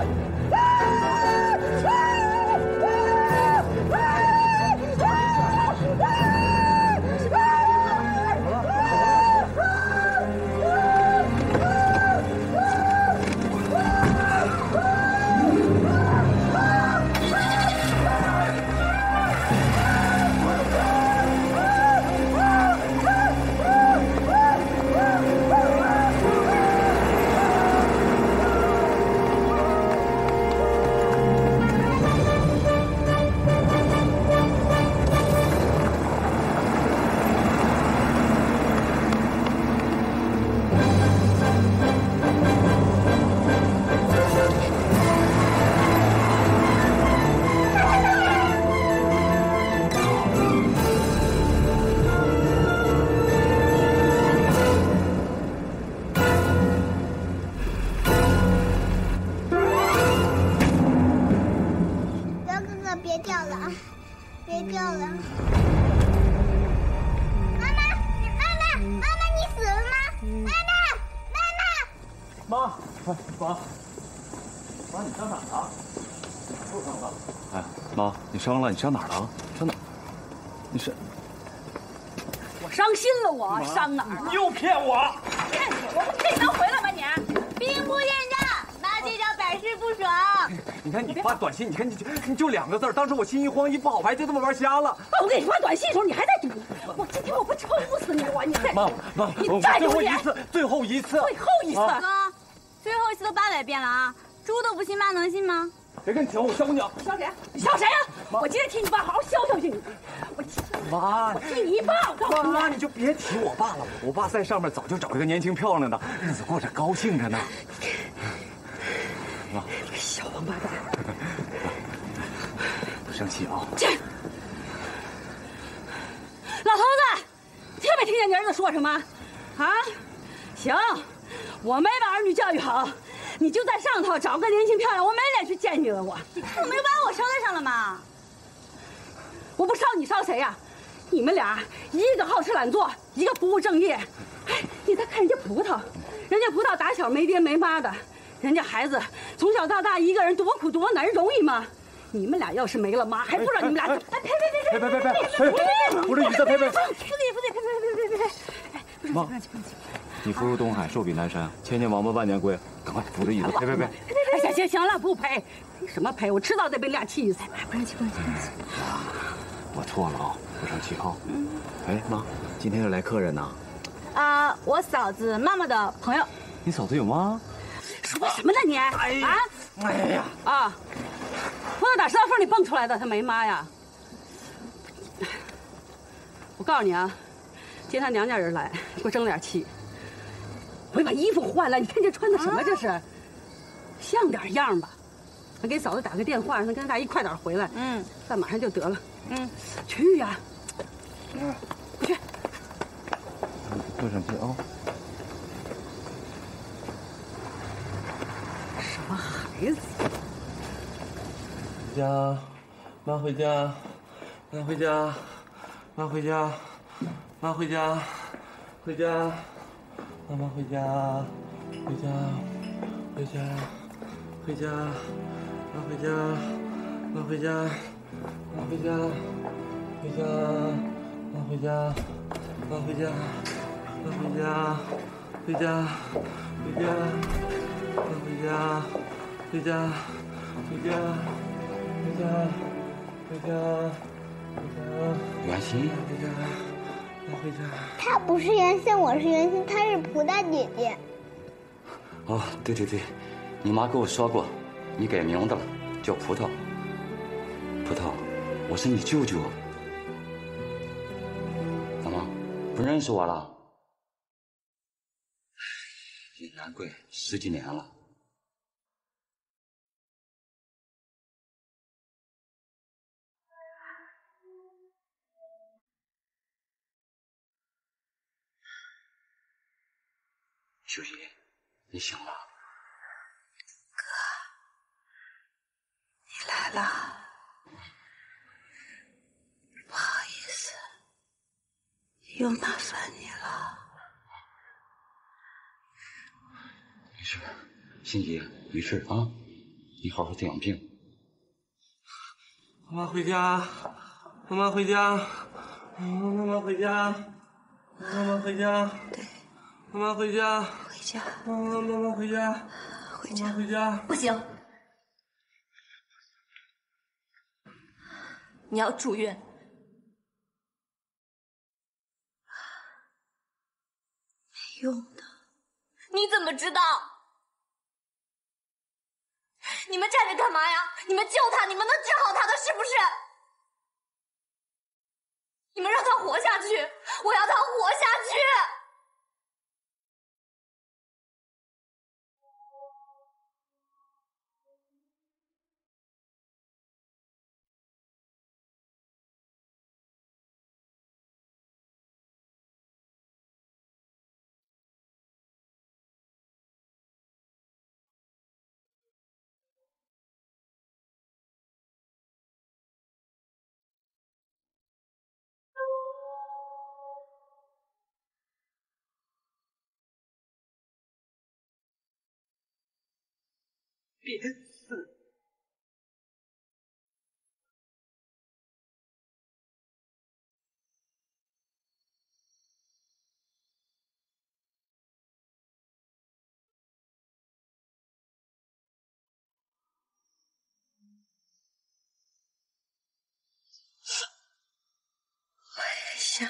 伤了？你伤哪儿了？伤哪？你是？ 我伤心了，我伤哪儿了？ 你又骗我！ 骗你！我不可以当回来吗你？ 兵部院长，那就叫百试不爽。 你看你发短信，你看你就你就两个字，当时我心一慌，一不好牌就这么玩瞎了。 我给你发短信的时候，你还在赌，我今天我不抽死你！我你再妈妈， 你再最后一次，最后一次， 最后一次， 哥，最后一次都八百遍了啊！猪都不信，妈能信吗？ 别跟你抢我小姑娘！ 笑谁？你笑谁呀？我今天替你爸好好消消气你。我妈， 我替你爸！ 妈，你就别提我爸了。我爸在上面早就找了个年轻漂亮的，日子过着高兴着呢。妈， 小王八蛋！ 生气啊！ 这老头子，听没听见你儿子说什么？啊？行，我没把儿女教育好，你就在上头找个年轻漂亮，我没脸去见你了。我， 你怎么又把我捎带上了嘛？ 我不捎你捎谁呀？你们俩一个好吃懒做，一个不务正业。哎，你再看人家葡萄，人家葡萄打小没爹没妈的，人家孩子从小到大一个人多苦多难，容易吗？你们俩要是没了妈，还不知道你们俩怎么……哎， 呸呸呸呸呸呸呸！扶着椅子，呸呸！ 不对不对，呸呸呸呸呸呸！ 妈，你福如东海，寿比南山，千年王八万年龟，赶快扶着椅子，呸呸呸！ 哎，行行行了，不赔，什么赔？我迟早得被你俩气死。 不生气不生气不生气。 我错了啊，不生气啊。嗯。哎，妈，今天又来客人呢。 啊，我嫂子妈妈的朋友。 你嫂子有吗？ 说什么呢你？啊？ 哎呀！ 啊！葡萄打石头缝里蹦出来的，他没妈呀！我告诉你啊，接他娘家人来，你给我争点气。我把衣服换了，你看这穿的什么？这是，像点样吧？我给嫂子打个电话，让她跟大姨快点回来。嗯，但马上就得了。嗯，去呀！嗯，不去。 不生气啊。 什么孩子？ 回家，妈回家，妈回家，妈回家，妈回家，回家，妈妈回家，回家，回家，回家，妈回家，妈回家，妈回家，回家，妈回家，妈回家，妈回家，回家，回家，妈回家，回家，回家。回家，回家，回家。 元心， 回家，回家。 她不是元心，我是元心，她是葡萄姐姐。 哦，对对对，你妈跟我说过，你改名字了，叫葡萄。葡萄，我是你舅舅。怎么，不认识我了？也难怪，十几年了。秀姨，你醒了？ 哥，你来了。不好意思，又麻烦你了。 没事，心姐，没事啊，你好好的养病。 妈妈回家，妈妈回家，妈妈回家，妈妈回家。 对。 妈妈回家， 回家， 妈妈妈妈回家， 回家， 回家。 不行，你要住院。 没用的。 你怎么知道？你们站着干嘛呀？你们救他，你们能治好他的，是不是？你们让他活下去，我要他活下去。别死！ 我也想。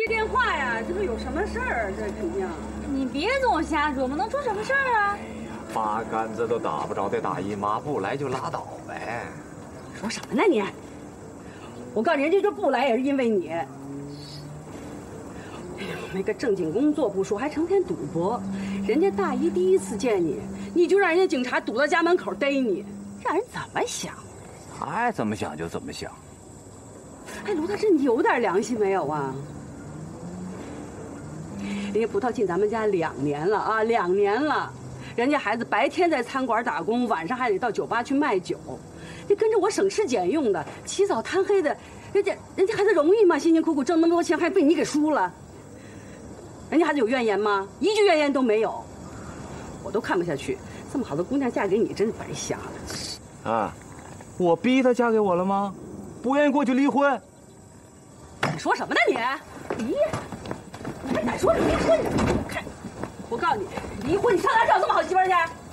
电话呀，这都有什么事儿？这肯定。 你别总瞎琢磨，能出什么事儿啊？ 八竿子都打不着的大姨妈，不来就拉倒呗。 说什么呢你？我告诉你，人家这不来也是因为你。哎呀，没个正经工作不说，还成天赌博。人家大姨第一次见你，你就让人家警察堵到家门口逮你，让人怎么想？ 爱怎么想就怎么想。 哎，卢大志，你有点良心没有啊？人家葡萄进咱们家两年了啊，两年了。人家孩子白天在餐馆打工，晚上还得到酒吧去卖酒。你跟着我省吃俭用的，起早贪黑的，人家人家孩子容易吗？辛辛苦苦挣那么多钱，还被你给输了。人家孩子有怨言吗？一句怨言都没有。我都看不下去，这么好的姑娘嫁给你，真是白瞎了。 啊，我逼她嫁给我了吗？不愿意过去离婚。 你说什么呢你？离？你还敢说离婚？我看，我告诉你，离婚你上哪找这么好媳妇去？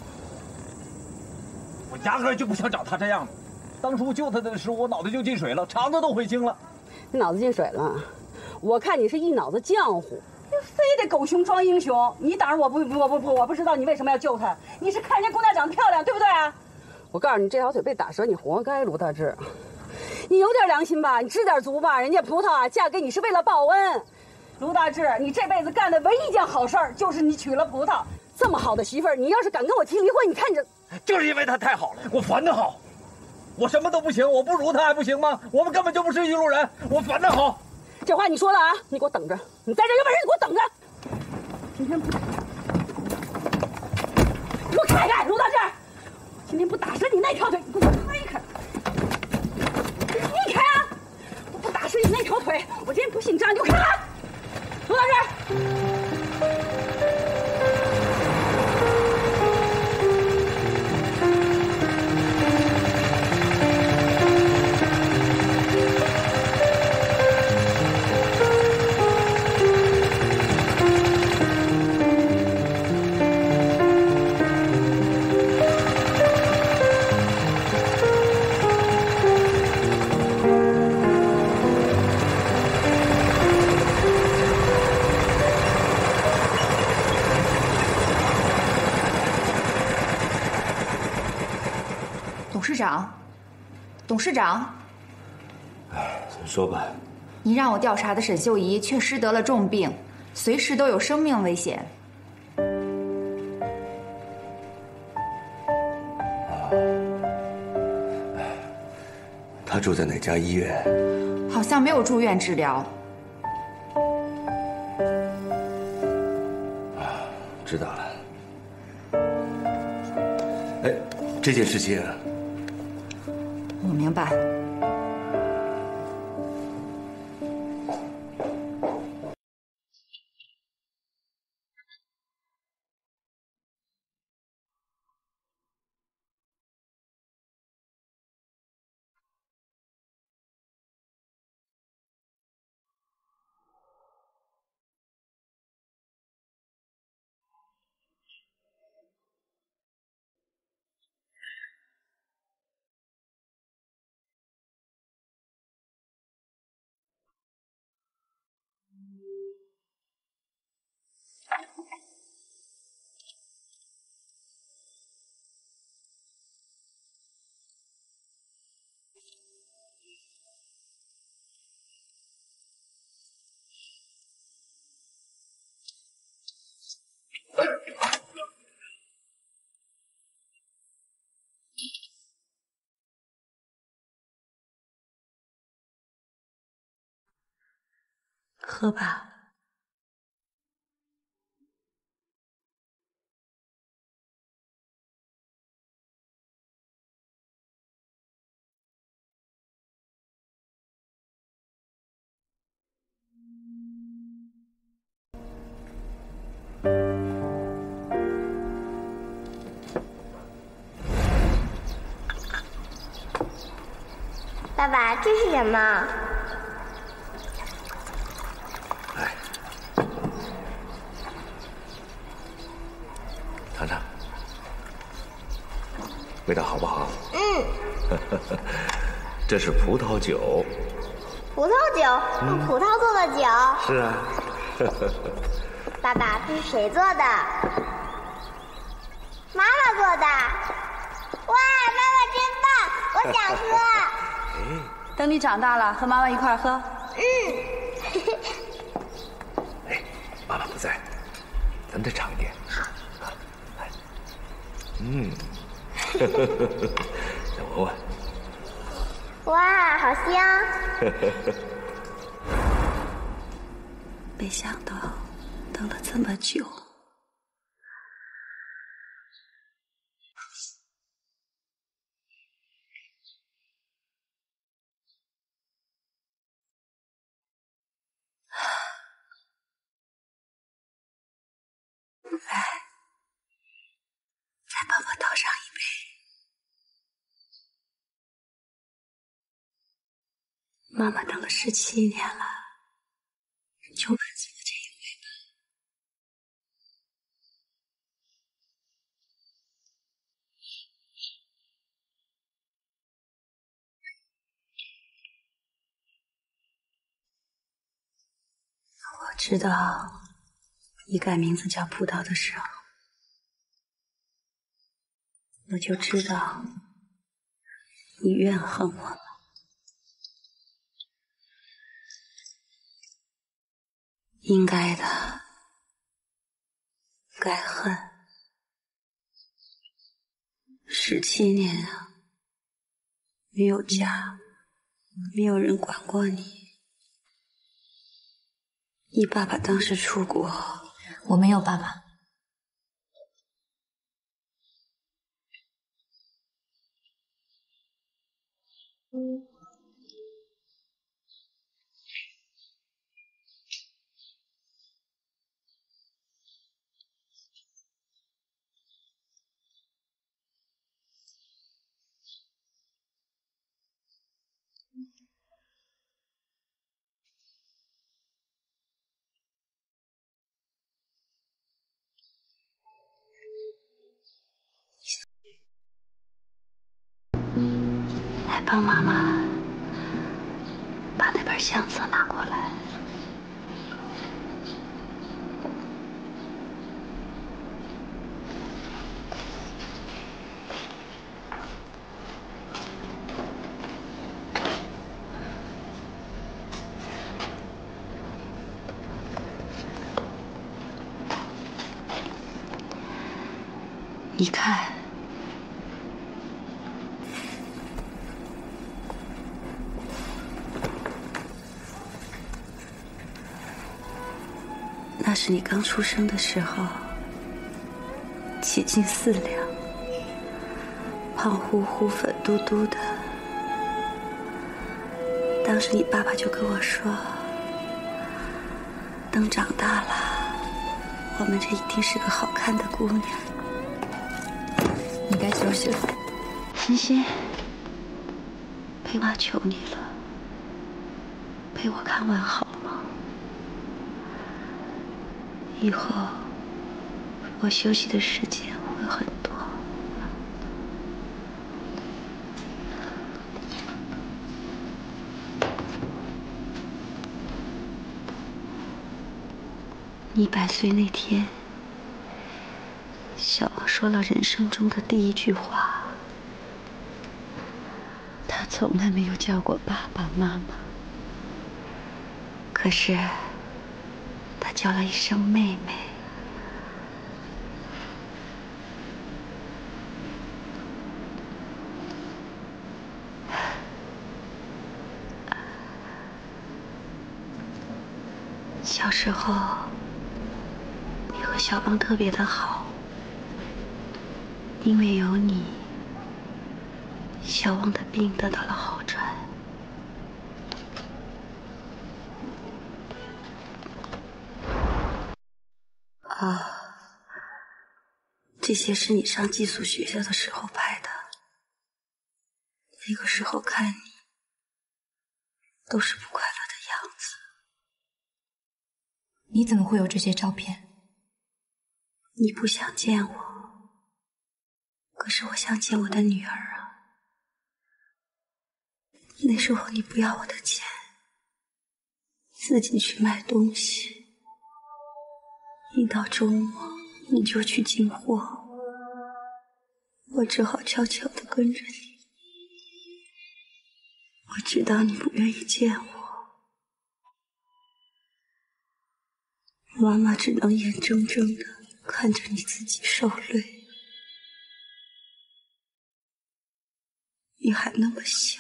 我压根就不想找她这样的。当初救她的时候，我脑袋就进水了，肠子都悔青了。 你脑子进水了？我看你是一脑子浆糊，你非得狗熊装英雄。你当然我不我不不我不知道你为什么要救她，你是看人家姑娘长得漂亮，对不对啊？我告诉你，这条腿被打折，你活该，卢大志。你有点良心吧，你知点足吧。人家葡萄啊，嫁给你是为了报恩。卢大志，你这辈子干的唯一一件好事儿就是你娶了葡萄。这么好的媳妇儿，你要是敢跟我提离婚，你看着。 就是因为她太好了，我烦她好。我什么都不行，我不如她还不行吗？我们根本就不是一路人，我烦她好。 这话你说了啊？你给我等着！你在这有本事你给我等着！今天不，你给我开开，卢大志！今天不打折你那条腿，你给我开开！你开啊！我不打折你那条腿，我今天不姓张，你给我开开！卢大志！ 董事长，董事长， 哎，说吧。 你让我调查的沈秀仪确实得了重病，随时都有生命危险。 她住在哪家医院？ 好像没有住院治疗。 啊，知道了。哎，这件事情， 我明白。 喝吧。 爸爸，这是什么？ 尝尝，味道好不好？ 嗯。 这是葡萄酒， 葡萄酒，用葡萄做的酒。 是啊。 爸爸，这是谁做的？妈妈做的。哇，妈妈真棒！我想喝。 等你长大了，和妈妈一块儿喝。 嗯。 哎，妈妈不在，咱们再尝一点。 好。 来。嗯。再闻闻。 哇，好香！ 没想到等了这么久。来，再帮我倒上一杯。妈妈等了十七年了，就满足了这一回吧。我知道你改名字叫葡萄的时候，我就知道你怨恨我了。应该的，该恨。十七年啊，没有家，没有人管过你。你爸爸当时出国， 我没有爸爸。 来帮妈妈把那本相册拿过来。你看，那是你刚出生的时候，几斤四两，胖乎乎、粉嘟嘟的。当时你爸爸就跟我说，等长大了，我们这一定是个好看的姑娘。 你该休息了。 欣欣，陪妈求你了，陪我看完好吗？以后我休息的时间会很多。你百岁那天，小王说了人生中的第一句话。他从来没有叫过爸爸妈妈，可是他叫了一声妹妹。小时候，你和小王特别的好，因为有你，小王的病得到了好转。啊，这些是你上寄宿学校的时候拍的。那个时候看你，都是不快乐的样子。 你怎么会有这些照片？ 你不想见我，可是我想见我的女儿啊。那时候你不要我的钱， 自己去买东西，一到周末你就去进货，我只好悄悄地跟着你。我知道你不愿意见我，妈妈只能眼睁睁地看着你自己受累。你还那么小，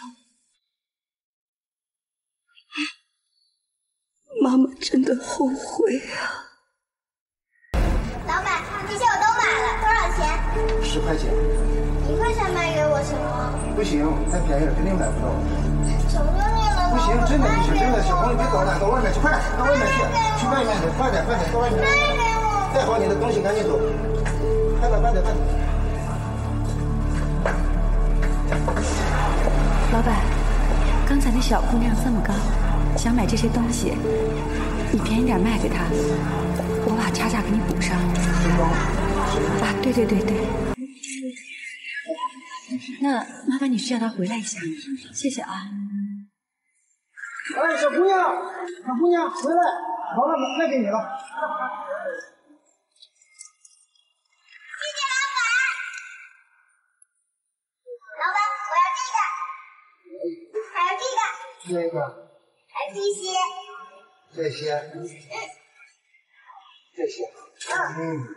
妈妈真的后悔啊！ 老板，这些我都买了，多少钱？ 十块钱。 一块钱卖给我行吗？ 不行，太便宜了，肯定买不到。 求求你了， 不行，真的不行，真的，小红你别捣乱，到外面去，快点，到外面去，去外面去，快点，快点，到外面。卖给我。带好你的东西，赶紧走。快点，快点，快点。 老板，刚才那小姑娘这么高，想买这些东西，你便宜点卖给她，我把差价给你补上。啊，对对对对。那麻烦你去叫她回来一下，谢谢啊。 哎，小姑娘，小姑娘，回来，好了，卖给你了。 谢谢老板。老板，我要这个。还有这个， 这个， 还有这些， 这些， 嗯， 这些，嗯，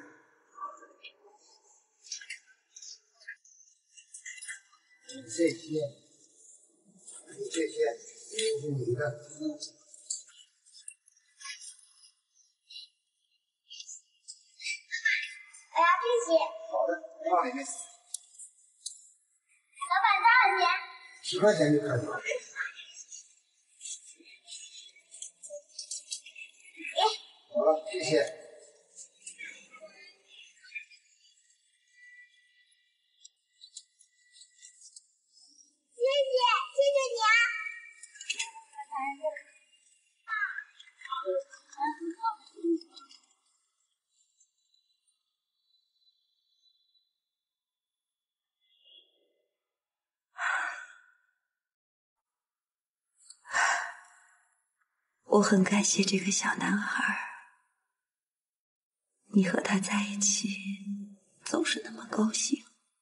这些，这些都是你的。 我要这些。 好的，放里面。 老板多少钱？ 十块钱就可以了。好了，谢谢。 谢谢，谢谢你啊！ 我很感谢这个小男孩，你和他在一起总是那么高兴。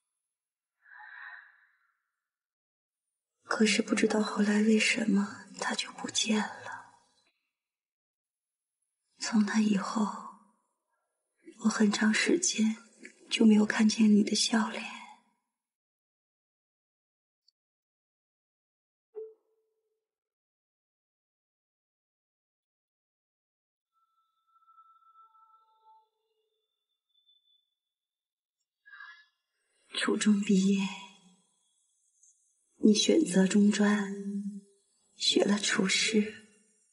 可是不知道后来为什么他就不见了。从那以后，我很长时间就没有看见你的笑脸。初中毕业，你选择中专，学了厨师。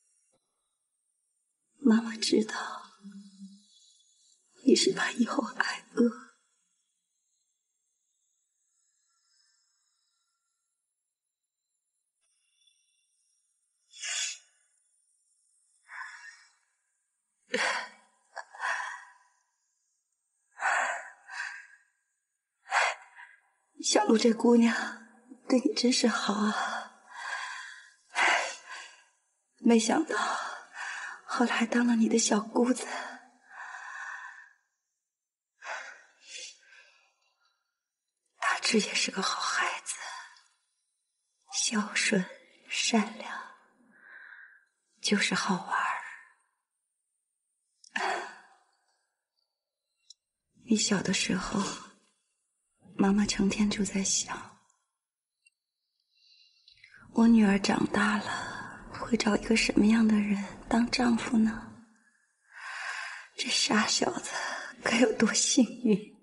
妈妈知道，你是怕以后挨饿。小璐这姑娘对你真是好啊，没想到后来还当了你的小姑子。大志也是个好孩子，孝顺善良，就是好玩儿。你小的时候，妈妈成天就在想，我女儿长大了会找一个什么样的人当丈夫呢？这傻小子该有多幸运！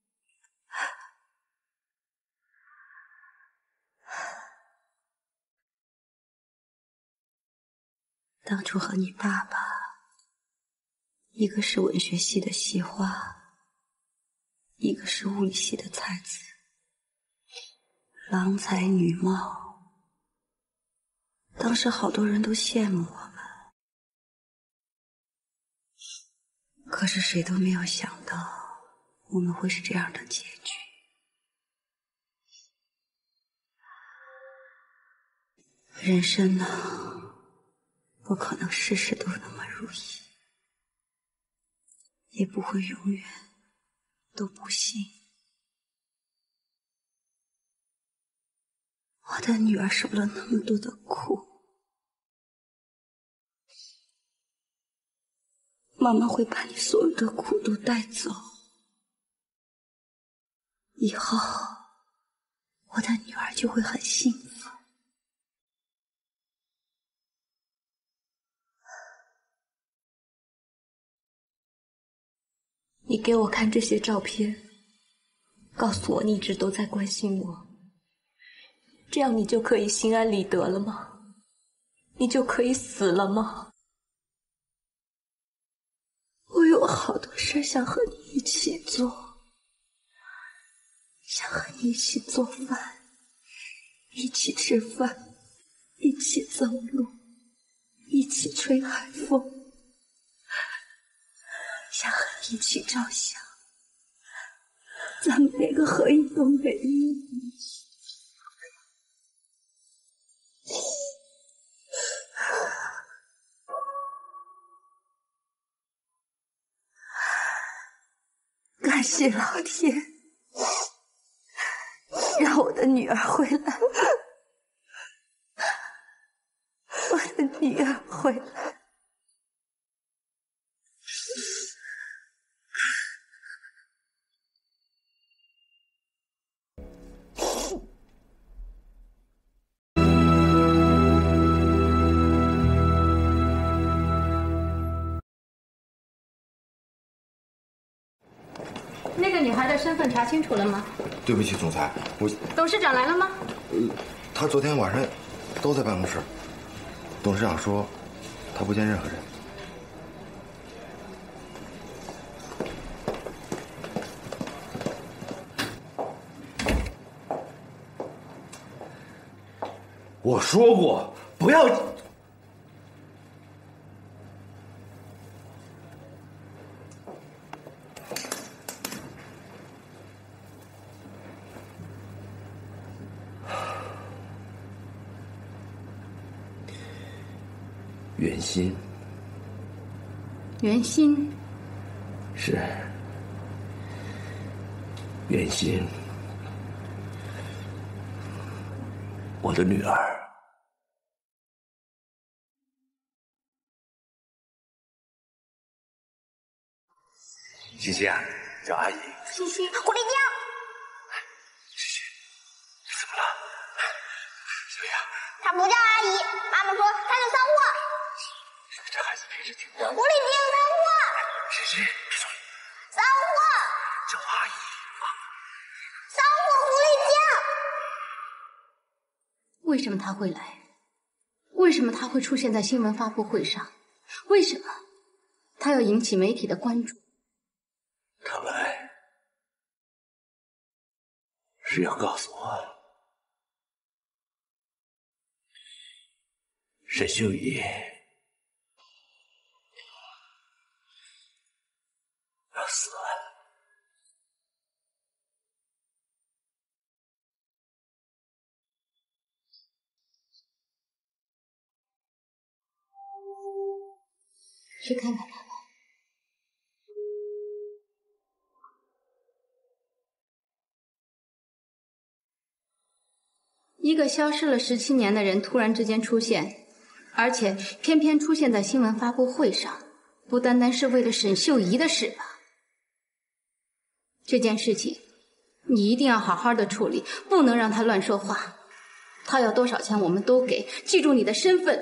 当初和你爸爸，一个是文学系的系花，一个是物理系的才子，郎才女貌。当时好多人都羡慕我们，可是谁都没有想到我们会是这样的结局。人生呢， 不可能事事都那么如意，也不会永远都不幸。我的女儿受了那么多的苦，妈妈会把你所有的苦都带走。以后，我的女儿就会很幸福。 你给我看这些照片，告诉我你一直都在关心我，这样你就可以心安理得了吗？你就可以死了吗？ 我有好多事想和你一起做。想和你一起做饭，一起吃饭，一起走路，一起吹海风，想和你一起照相，咱们连个合影都没有。感谢老天，让我的女儿回来，我的女儿回来。 那个女孩的身份查清楚了吗？ 对不起，总裁，我董事长来了吗？ 呃，他昨天晚上都在办公室。董事长说，他不见任何人。 我说过不要。袁心， 袁心是袁心，我的女儿。欣欣啊，叫阿姨。 欣欣，狐狸精。 欣欣，你怎么了？小雅， 她不叫阿姨，妈妈说她叫骚货。 这孩子平时挺乖。 狐狸精，骚货。 欣欣，别说了。 骚货。 叫阿姨啊。 骚货，狐狸精。 为什么他会来？为什么他会出现在新闻发布会上？为什么他要引起媒体的关注？ 他来是要告诉我，沈秀仪要死了。 去看看他吧。一个消失了十七年的人突然之间出现，而且偏偏出现在新闻发布会上，不单单是为了沈秀仪的事吧？这件事情你一定要好好的处理，不能让他乱说话。他要多少钱我们都给，记住你的身份，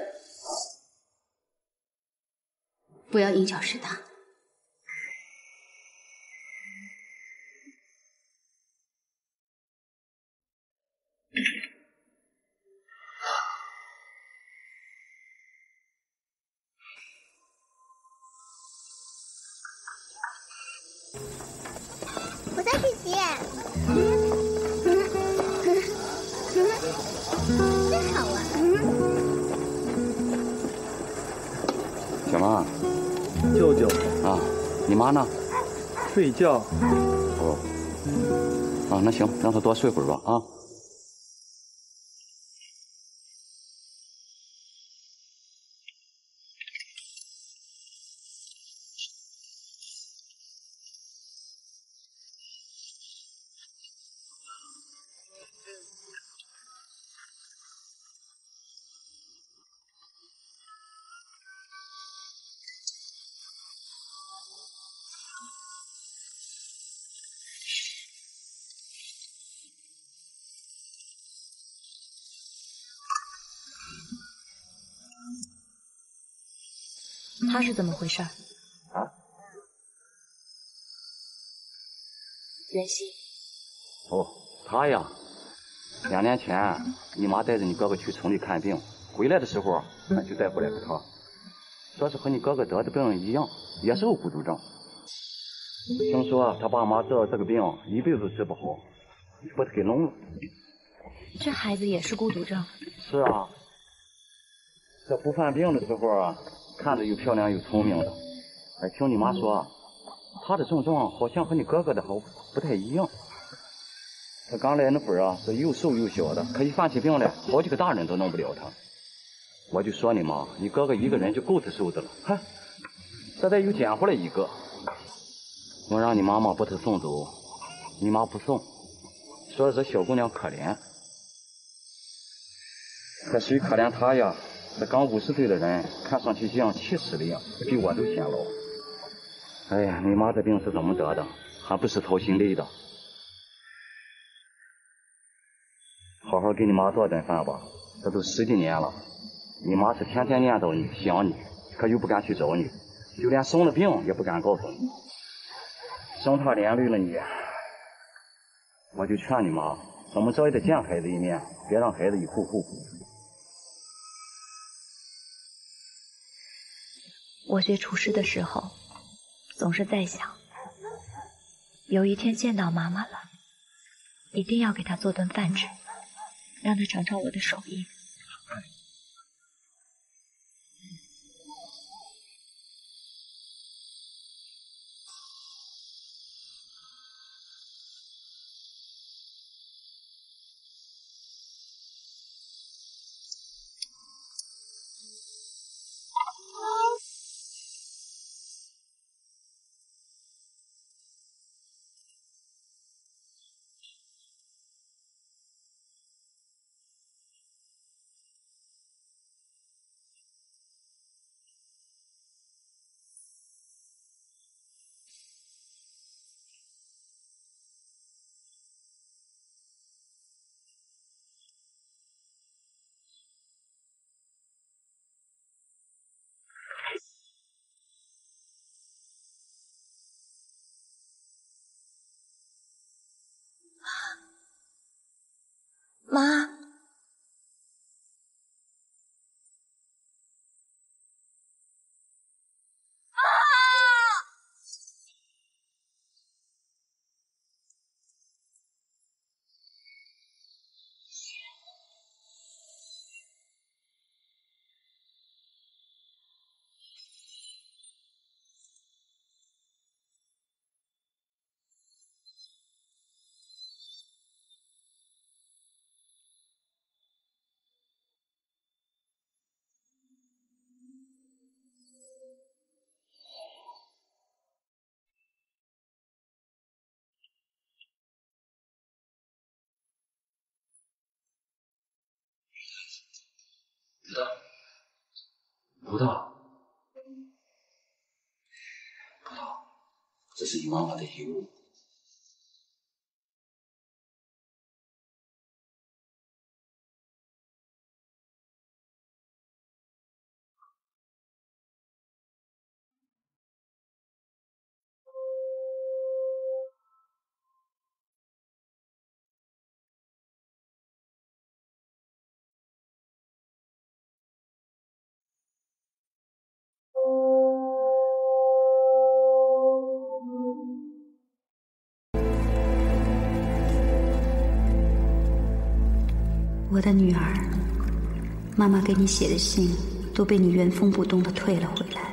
不要因小失大。 我在去洗。真好玩。 小妈， 舅舅啊，你妈呢？ 睡觉。 哦，啊，那行，让她多睡会儿吧，啊。 他是怎么回事？ 啊？ 袁熙。 哦，他呀，两年前你妈带着你哥哥去村里看病，回来的时候就带回来个他，说是和你哥哥得的病一样，也是有孤独症。听说他爸妈得了这个病一辈子都治不好，把他给弄了。 这孩子也是孤独症？ 是啊，这不犯病的时候啊，看着又漂亮又聪明的。哎，听你妈说，他的症状好像和你哥哥的好不太一样。他刚来那会儿啊，是又瘦又小的，可一犯起病来，好几个大人都弄不了他。我就说你妈，你哥哥一个人就够他受的了，嗨，这再又捡回来一个。我让你妈妈把他送走，你妈不送，说这小姑娘可怜。可谁可怜她呀？这刚五十岁的人，看上去像七十的样，比我都显老。哎呀，你妈这病是怎么得的？还不是操心累的。好好给你妈做顿饭吧，这都十几年了，你妈是天天念叨你，想你，可又不敢去找你，就连生了病也不敢告诉你，生怕连累了你。我就劝你妈，怎么着也得见孩子一面，别让孩子以后后悔。 我学厨师的时候，总是在想，有一天见到妈妈了，一定要给她做顿饭吃，让她尝尝我的手艺。妈， 葡萄，葡萄，葡萄，这是你妈妈的遗物。 我的女儿，妈妈给你写的信都被你原封不动地退了回来。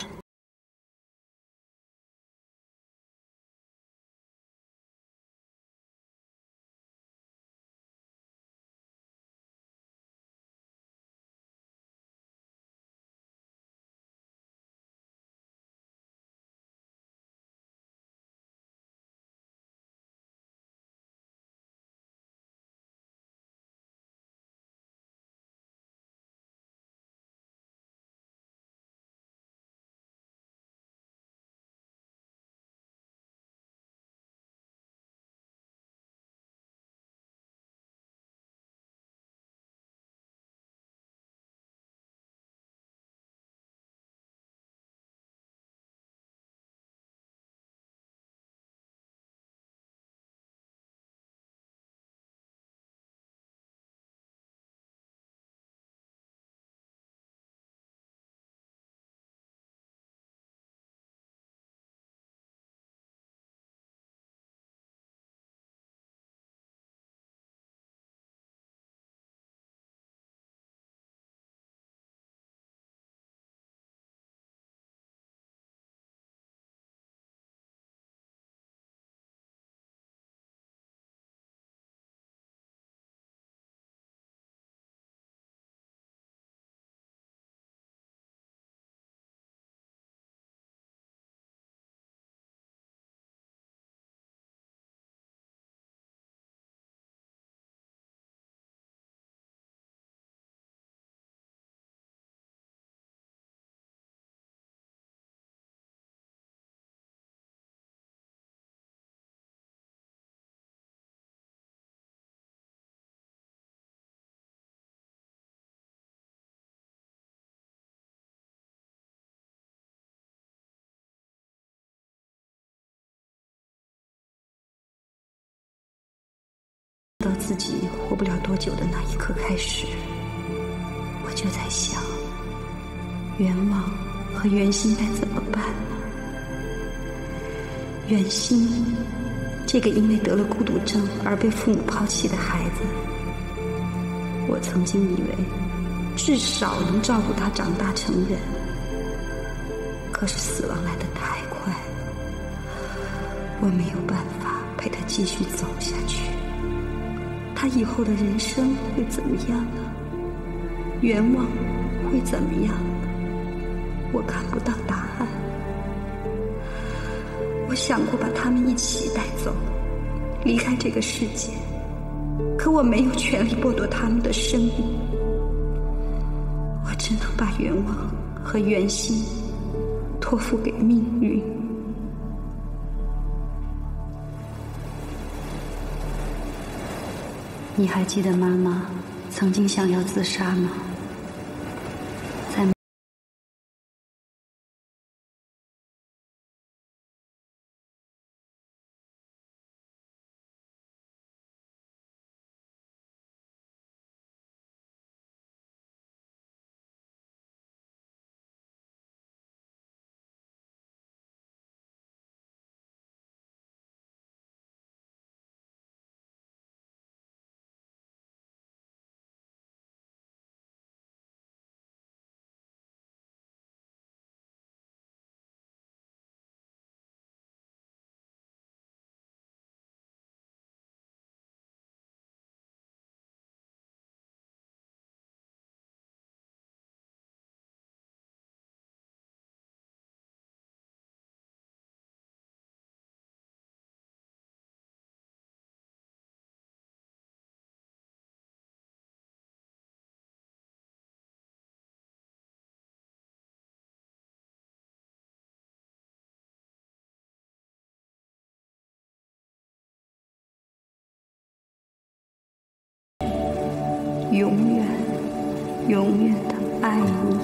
自己活不了多久的那一刻开始，我就在想，袁望和袁心该怎么办呢？袁心，这个因为得了孤独症而被父母抛弃的孩子，我曾经以为至少能照顾他长大成人，可是死亡来得太快了，我没有办法陪他继续走下去。他以后的人生会怎么样呢？愿望会怎么样呢？我看不到答案。我想过把他们一起带走，离开这个世界，可我没有权利剥夺他们的生命。我只能把愿望和愿心托付给命运。你还记得妈妈曾经想要自杀吗？在永远永远的爱你。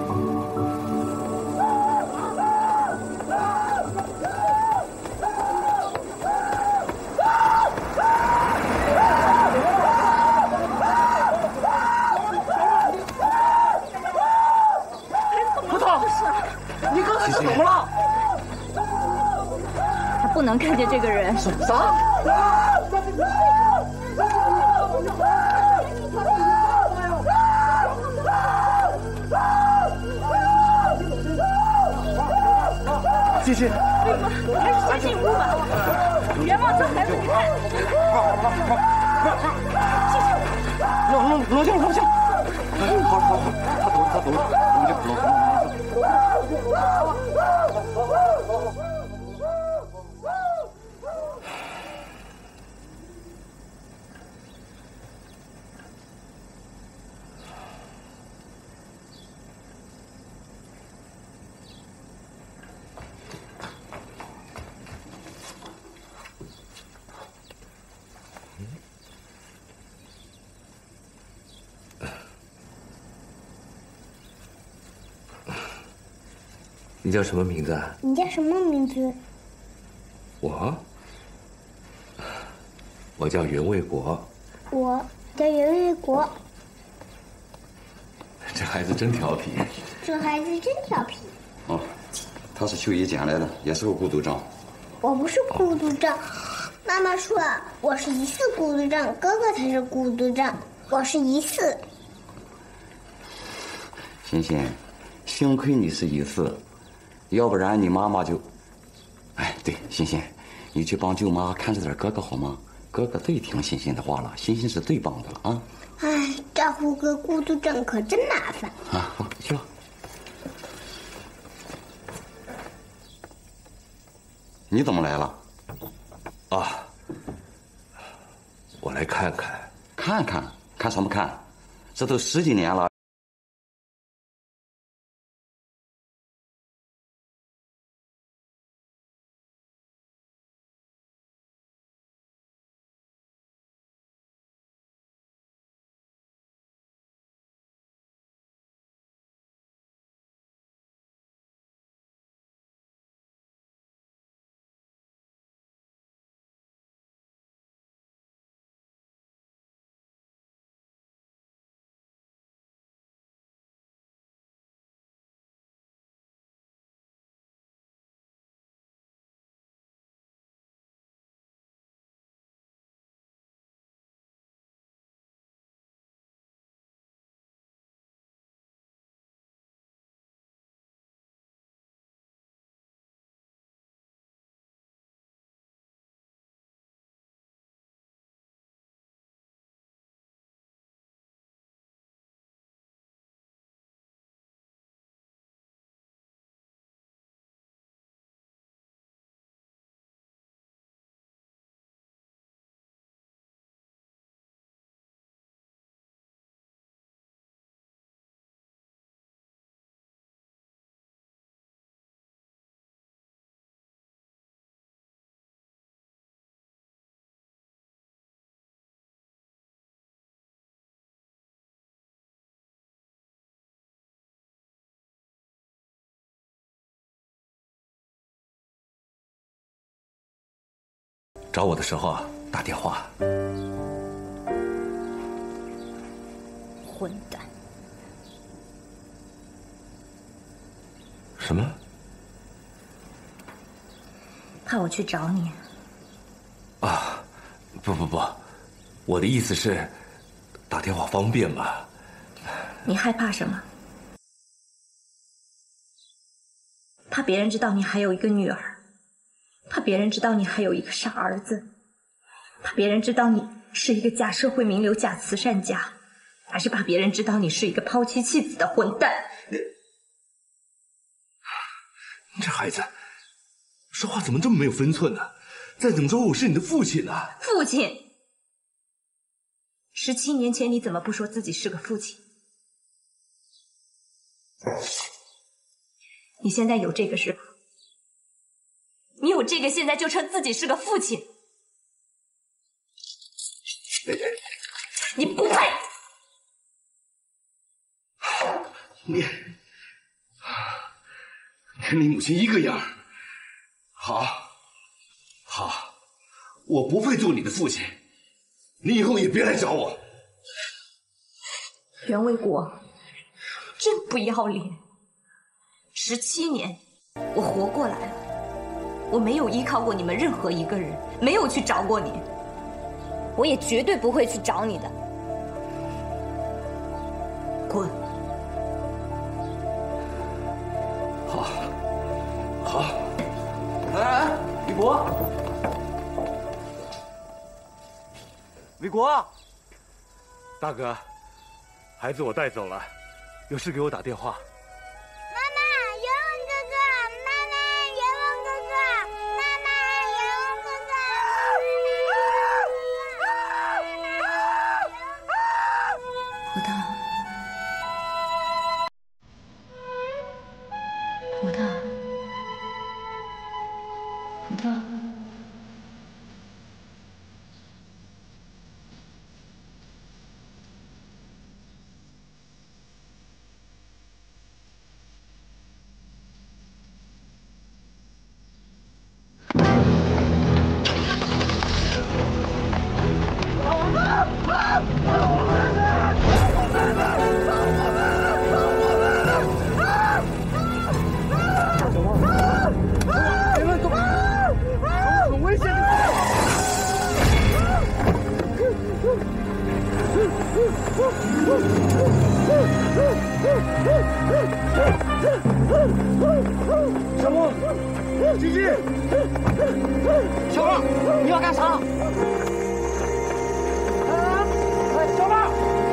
葡萄，你刚才是怎么了？ 他不能看见这个人。 啥？ 欣欣， 对吗？还是先进屋吧。冤枉这孩子，你看。 冷冷冷静冷静。好好好，他懂了他懂了，冷静冷静冷静。 你叫什么名字啊？ 你叫什么名字？ 我，我叫袁卫国。 我叫袁卫国。 这孩子真调皮。 这孩子真调皮。 哦，他是秋姨捡来的，也是个孤独症。 我不是孤独症，妈妈说我是疑似孤独症，哥哥才是孤独症，我是疑似。 欣欣，幸亏你是疑似。要不然你妈妈就……哎，对，欣欣，你去帮舅妈看着点哥哥好吗？哥哥最听欣欣的话了，欣欣是最棒的了啊！ 哎，照顾个孤独症可真麻烦啊！好，去吧。你怎么来了？ 啊，我来看看。 看看看什么看？这都十几年了。 找我的时候啊打电话。 混蛋！ 什么？ 怕我去找你？ 啊，不不不，我的意思是，打电话方便吗？ 你害怕什么？怕别人知道你还有一个女儿，怕别人知道你还有一个傻儿子，怕别人知道你是一个假社会名流、假慈善家，还是怕别人知道你是一个抛妻弃子的混蛋？ 你这孩子，说话怎么这么没有分寸呢？再怎么说我是你的父亲啊！ 父亲？十七年前你怎么不说自己是个父亲？你现在有这个是吧？你有这个，现在就称自己是个父亲？你不配！ 你跟你母亲一个样。好，好，我不配做你的父亲，你以后也别来找我。 袁卫国，真不要脸！十七年，我活过来了，我没有依靠过你们任何一个人，没有去找过你，我也绝对不会去找你的。滚！ 好，好。哎哎，李国，李国，大哥，孩子我带走了，有事给我打电话。 葡萄，葡萄， 小梦，晶晶，小梦，你要干啥？哎，小梦，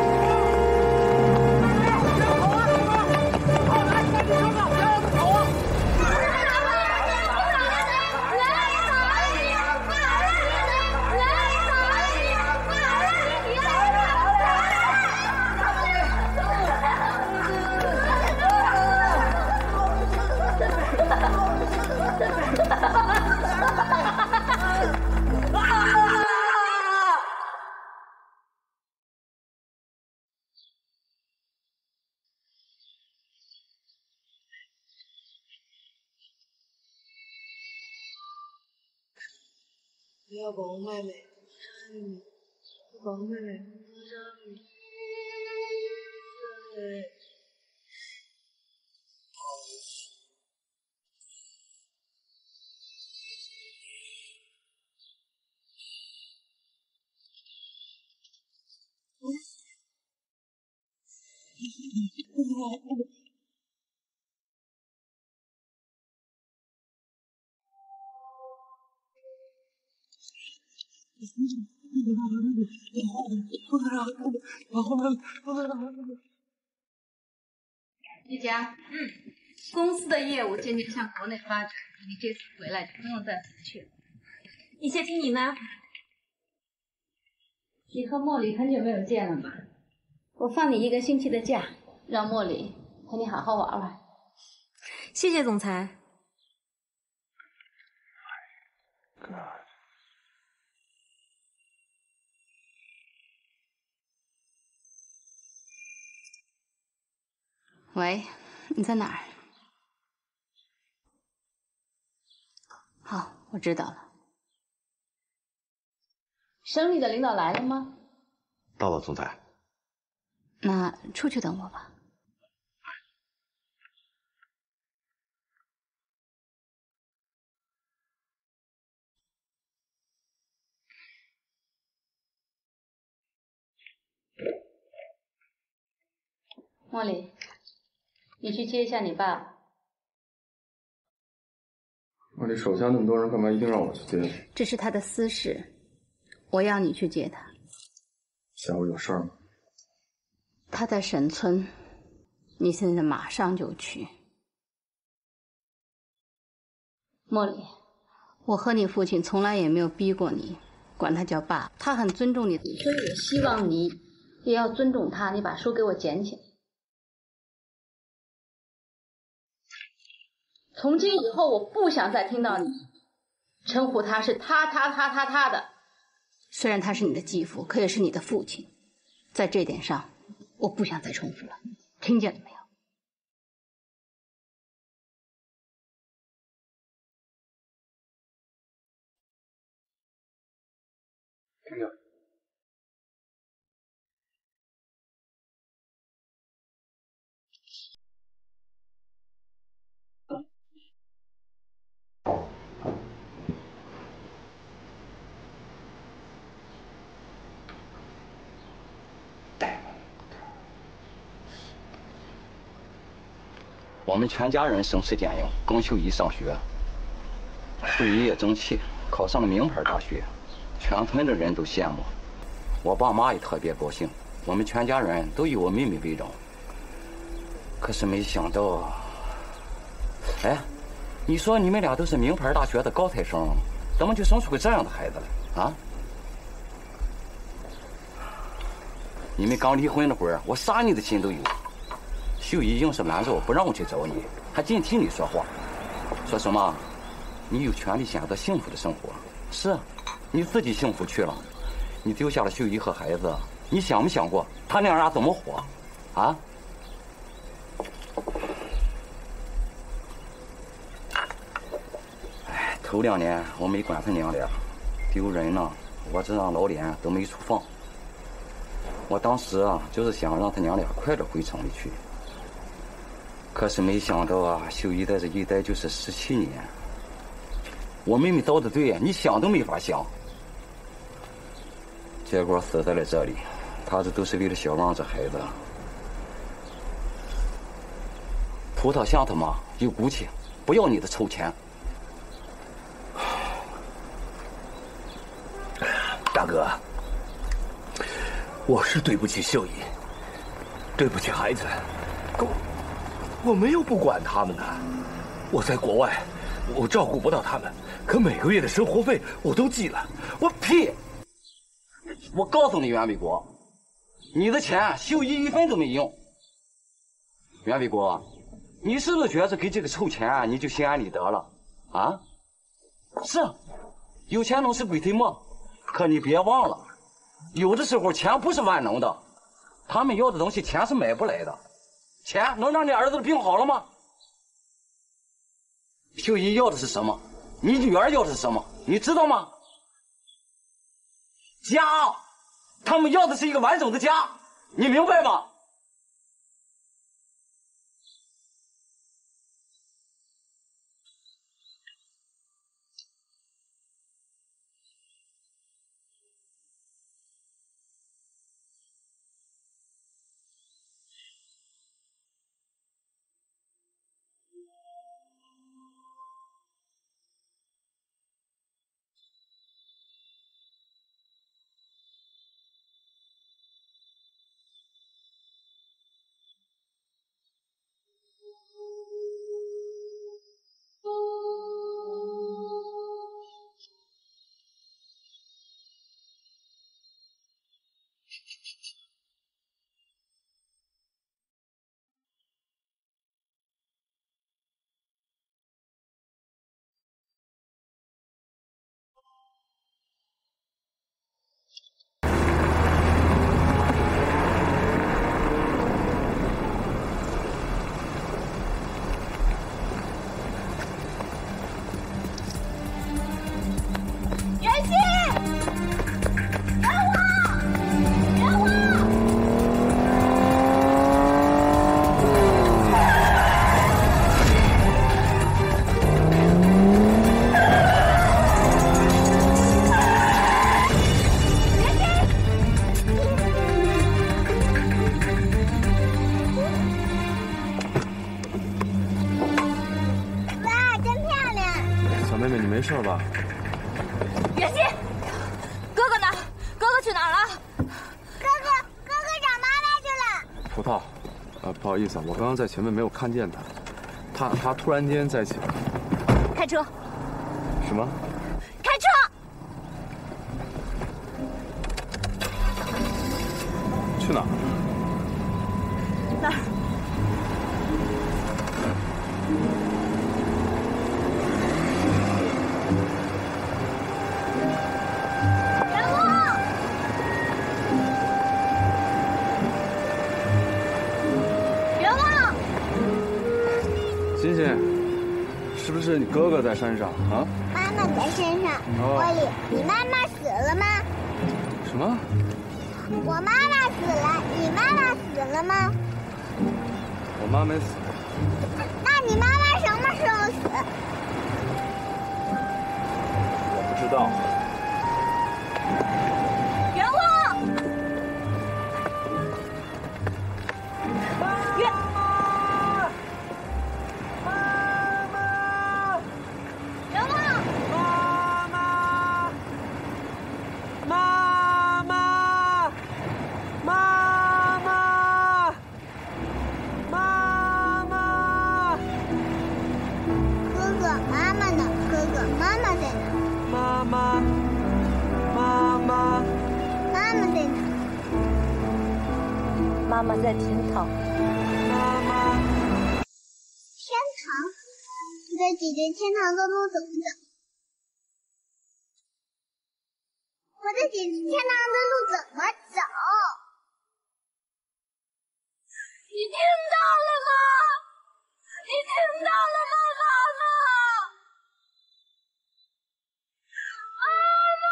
不要保护妹妹，杀你！保护妹妹，杀你！对。 一佳，嗯，公司的业务渐渐向国内发展，你这次回来就不用再回去了。一切听你呢。你和茉莉很久没有见了吧？我放你一个星期的假，让茉莉陪你好好玩玩。 谢谢总裁。 喂，你在哪儿？好，我知道了。 省里的领导来了吗？ 到了，总裁。 那出去等我吧。茉莉，你去接一下你爸。 茉莉手下那么多人，干嘛一定让我去接？ 这是他的私事，我要你去接他。 下午有事儿吗？ 他在沈村，你现在马上就去。茉莉，我和你父亲从来也没有逼过你，管他叫爸，他很尊重你，所以我希望你也要尊重他。你把书给我捡起来。从今以后，我不想再听到你称呼他是他他他他他的。虽然他是你的继父，可也是你的父亲，在这点上，我不想再重复了，听见了没有？ 听见。 我们全家人生死兼用，供秀姨上学。秀姨也争气，考上了名牌大学，全村的人都羡慕。我爸妈也特别高兴，我们全家人都以我妹妹为荣。可是没想到，哎，你说你们俩都是名牌大学的高材生，怎么就生出个这样的孩子来啊？你们刚离婚那会儿，我杀你的心都有。秀姨硬是拦着我不让我去找你，还净替你说话，说什么你有权利选择幸福的生活。是，你自己幸福去了，你丢下了秀姨和孩子，你想没想过他娘俩怎么活？啊？哎，头两年我没管他娘俩，丢人呢，我这张老脸都没处放。我当时啊，就是想让他娘俩快点回城里去。可是没想到啊，秀姨在这一待就是十七年。我妹妹遭的罪，你想都没法想。结果死在了这里，她这都是为了小旺这孩子。葡萄像他妈有骨气，不要你的臭钱。 大哥，我是对不起秀姨，对不起孩子，我我没有不管他们的。我在国外，我照顾不到他们，可每个月的生活费我都寄了。我屁！我告诉你，袁卫国，你的钱秀姨一分都没用。袁卫国，你是不是觉得给这个臭钱你就心安理得了？啊？是，有钱能使鬼推磨，可你别忘了，有的时候钱不是万能的，他们要的东西钱是买不来的。钱能让你儿子的病好了吗？秀姨要的是什么？你女儿要的是什么？你知道吗？家，他们要的是一个完整的家，你明白吗？ 小妹妹，你没事吧？ 袁熙，哥哥呢？哥哥去哪儿了？ 哥哥，哥哥找妈妈去了。 葡萄，呃，不好意思啊，我刚刚在前面没有看见他，他他突然间在前。 开车。 什么？ 开车。 去哪儿？ 那儿。 欣欣，是不是你哥哥在山上啊？ 妈妈在山上。 哦、 茉莉，你妈妈死了吗？ 什么？ 我妈妈死了，你妈妈死了吗？ 我妈没死。 那你妈妈什么时候死？ 我不知道。 元旺，元。 妈妈在天堂。 妈妈，天堂？我的姐姐，天堂的路怎么走？我的姐姐，天堂的路怎么走？ 你听到了吗？你听到了吗，妈妈？妈妈！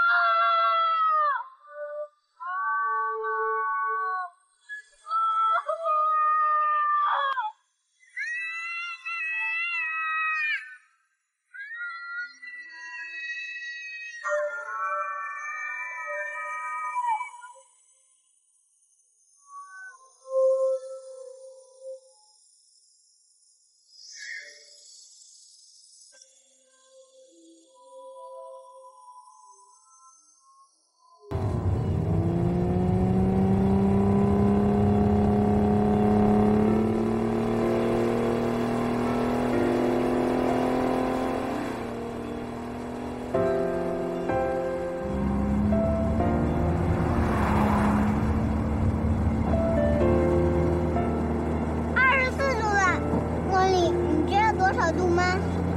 度吗？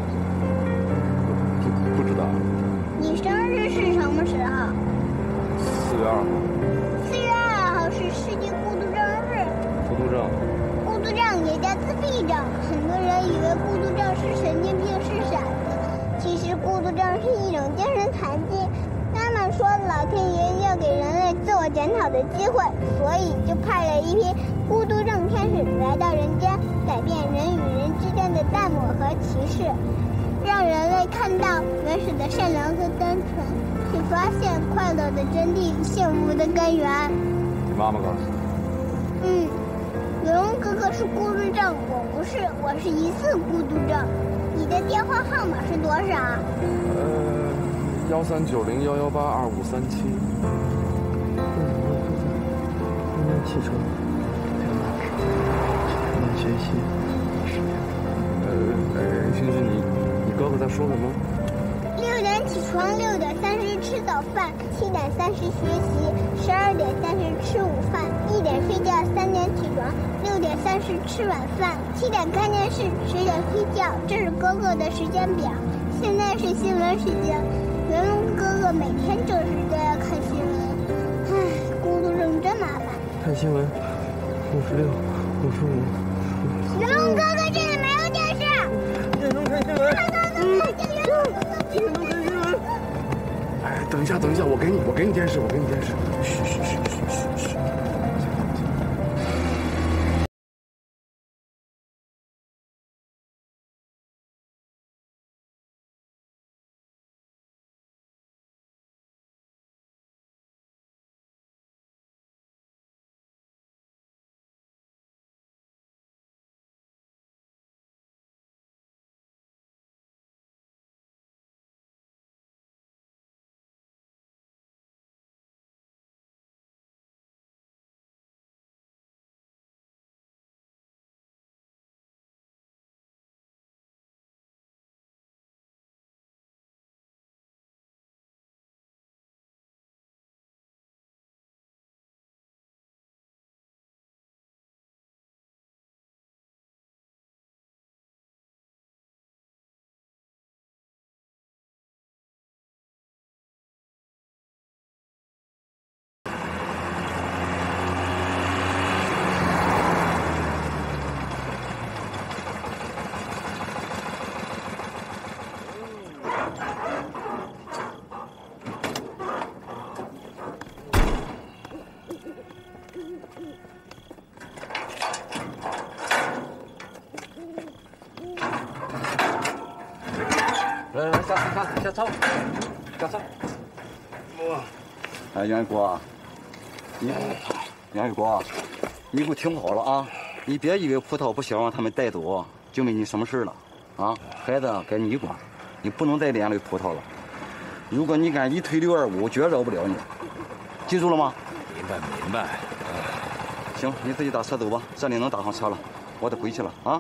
不不知道。 你生日是什么时候？ 四月二号。 四月二号是世界孤独症日。 孤独症。 孤独症也叫自闭症，很多人以为孤独症是神经病，是傻子。其实孤独症是一种精神残疾。他们说老天爷要给人类自我检讨的机会，所以就派了一批孤独症天使来到人间，改变人与人之间的淡漠和歧视，让人类看到原始的善良和单纯，去发现快乐的真谛，幸福的根源。 你妈妈告诉你。 嗯，刘荣哥哥是孤独症，我不是，我是疑似孤独症。你的电话号码是多少？ 呃。幺三九零幺幺八二五三七。 今天起床，要学习。 呃呃，星星，你你哥哥在说什么？ 六点起床，六点三十吃早饭，七点三十学习，十二点三十吃午饭，一点睡觉，三点起床，六点三十吃晚饭，七点看电视，十点睡觉。这是哥哥的时间表。现在是新闻时间。袁龙哥哥每天这时都要看新闻，唉，孤独症真麻烦。 看新闻，五十六，五十五。 袁龙哥哥这里没有电视。 袁龙看新闻。 嗯，袁龙看新闻。 哎，等一下，等一下，我给你，我给你电视，我给你电视。嘘嘘嘘嘘嘘嘘。 下下下操，下操。 哇！哎，杨玉国，你杨玉国，你给我听好了啊！你别以为葡萄不想让他们带走，就没你什么事了啊！孩子该你管，你不能再连累葡萄了。如果你敢一推六二五，绝饶不了你，记住了吗？ 明白明白。 行，你自己打车走吧，这里能打上车了，我得回去了啊。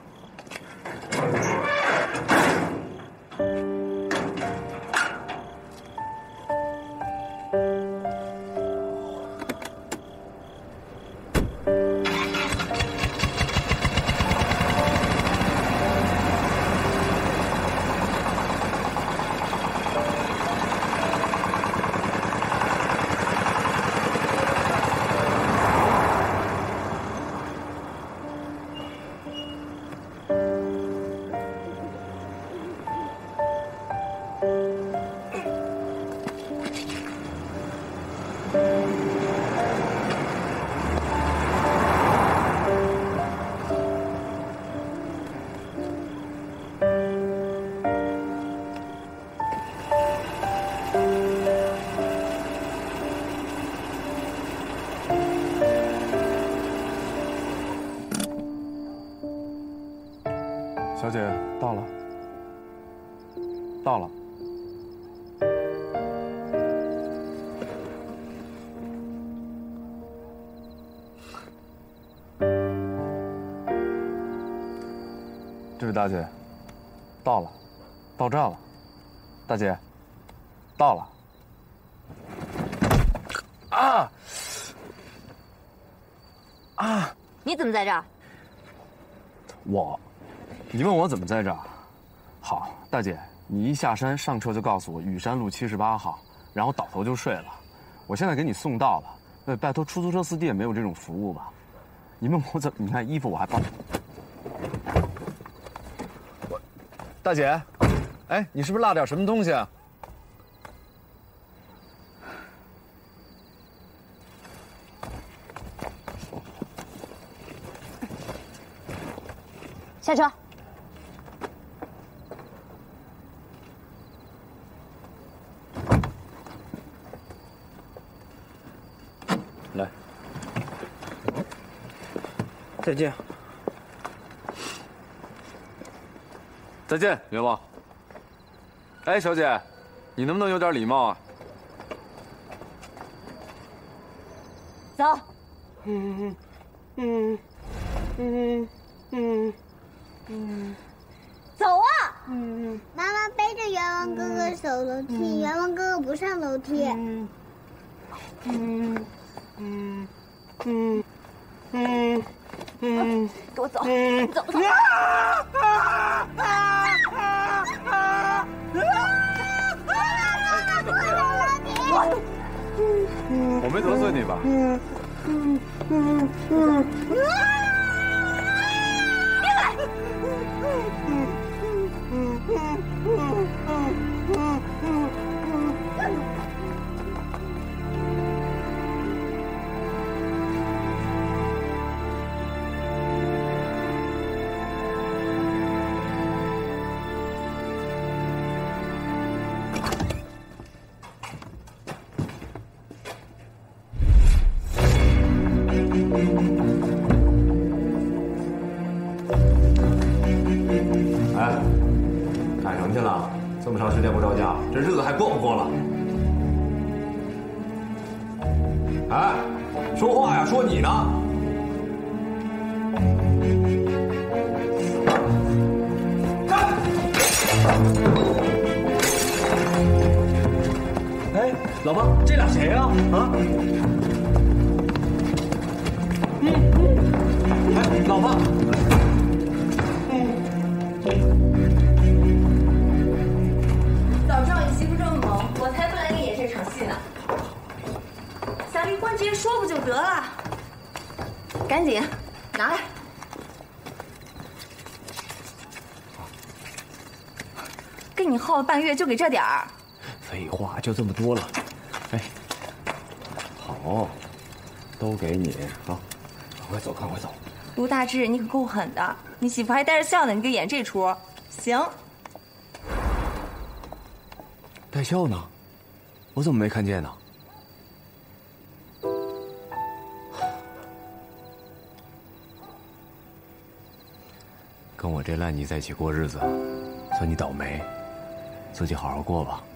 小姐，到了，到了。这位大姐，到了，到站了。大姐，到了。啊！啊！ 你怎么在这儿？ 我。你问我怎么在这儿？好，大姐，你一下山上车就告诉我雨山路七十八号，然后倒头就睡了。我现在给你送到了，对，拜托出租车司机也没有这种服务吧？你问我怎么？你看衣服我还包。我，大姐，哎，你是不是落点什么东西啊？ 下车。 来，再见。再见，冤枉。哎，小姐，你能不能有点礼貌啊？ 走。 嗯嗯嗯嗯嗯， 走啊！嗯，妈妈背着冤枉哥哥走楼梯，冤枉哥哥不上楼梯。 嗯嗯嗯嗯嗯嗯， 给我走，走走。 我没得罪你吧？ 嗯嗯嗯嗯。 别来！ 哎，干什么去了？这么长时间不着家，这日子还过不过了？哎，说话呀，说你呢。站！ 哎，老爸，这俩谁呀？啊？哎，老爸。 早知道你媳妇这么猛，我才不来跟你演这场戏呢。想离婚直接说不就得了？赶紧拿来。跟你耗了半月，就给这点儿。 废话，就这么多了。哎，好，都给你啊！快走，快快走。 卢大志，你可够狠的！你媳妇还带着笑呢，你给演这出，行。 戴孝呢？我怎么没看见呢？跟我这烂泥在一起过日子，算你倒霉，自己好好过吧。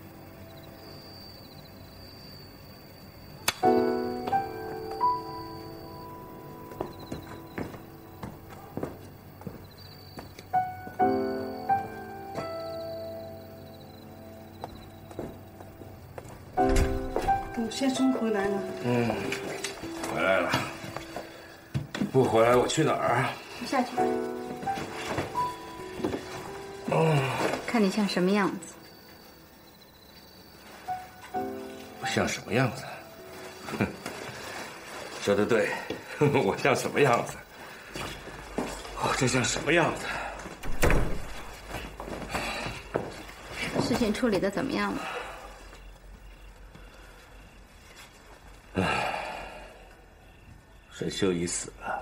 先生回来了。 嗯，回来了。不回来我去哪儿啊？ 你下去吧。 嗯， 看你像什么样子？ 我像什么样子？哼，说得对，我像什么样子？我这像什么样子？ 事情处理的怎么样了？ 唉，沈秀仪死了，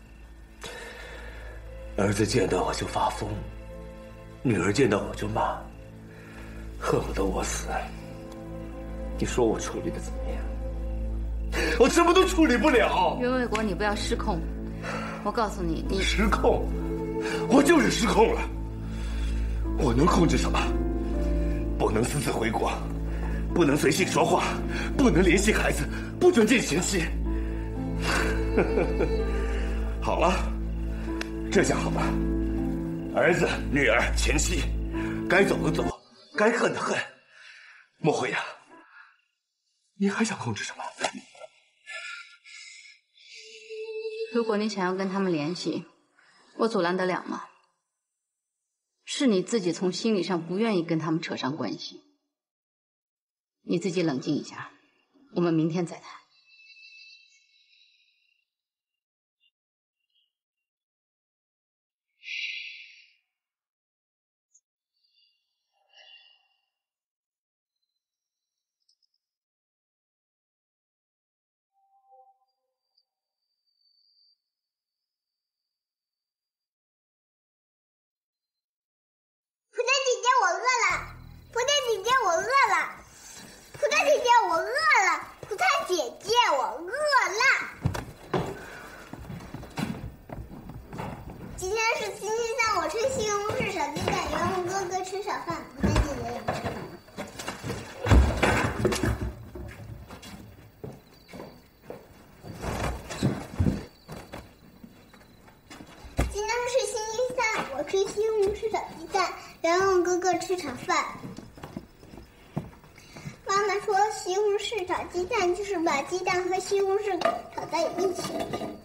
儿子见到我就发疯，女儿见到我就骂，恨不得我死。你说我处理的怎么样？我什么都处理不了。 袁卫国，你不要失控。我告诉你，你失控，我就是失控了。我能控制什么？不能私自回国，不能随性说话，不能联系孩子，不准见前妻。好了，这下好了，儿子、女儿、前妻，该走的走，该恨的恨。莫慧呀，你还想控制什么？ 如果你想要跟他们联系，我阻拦得了吗？是你自己从心理上不愿意跟他们扯上关系。你自己冷静一下，我们明天再谈。 蒲大姐姐，我饿了。蒲大姐姐，我饿了。蒲大姐姐，我饿了。蒲大姐姐，我饿了。今天是星期三，我吃西红柿炒鸡蛋，然后哥哥吃炒饭。蒲大姐姐也吃饭。今天是星期三，我吃西红柿炒鸡蛋，然后哥哥吃炒饭。妈妈说，西红柿炒鸡蛋就是把鸡蛋和西红柿炒在一起。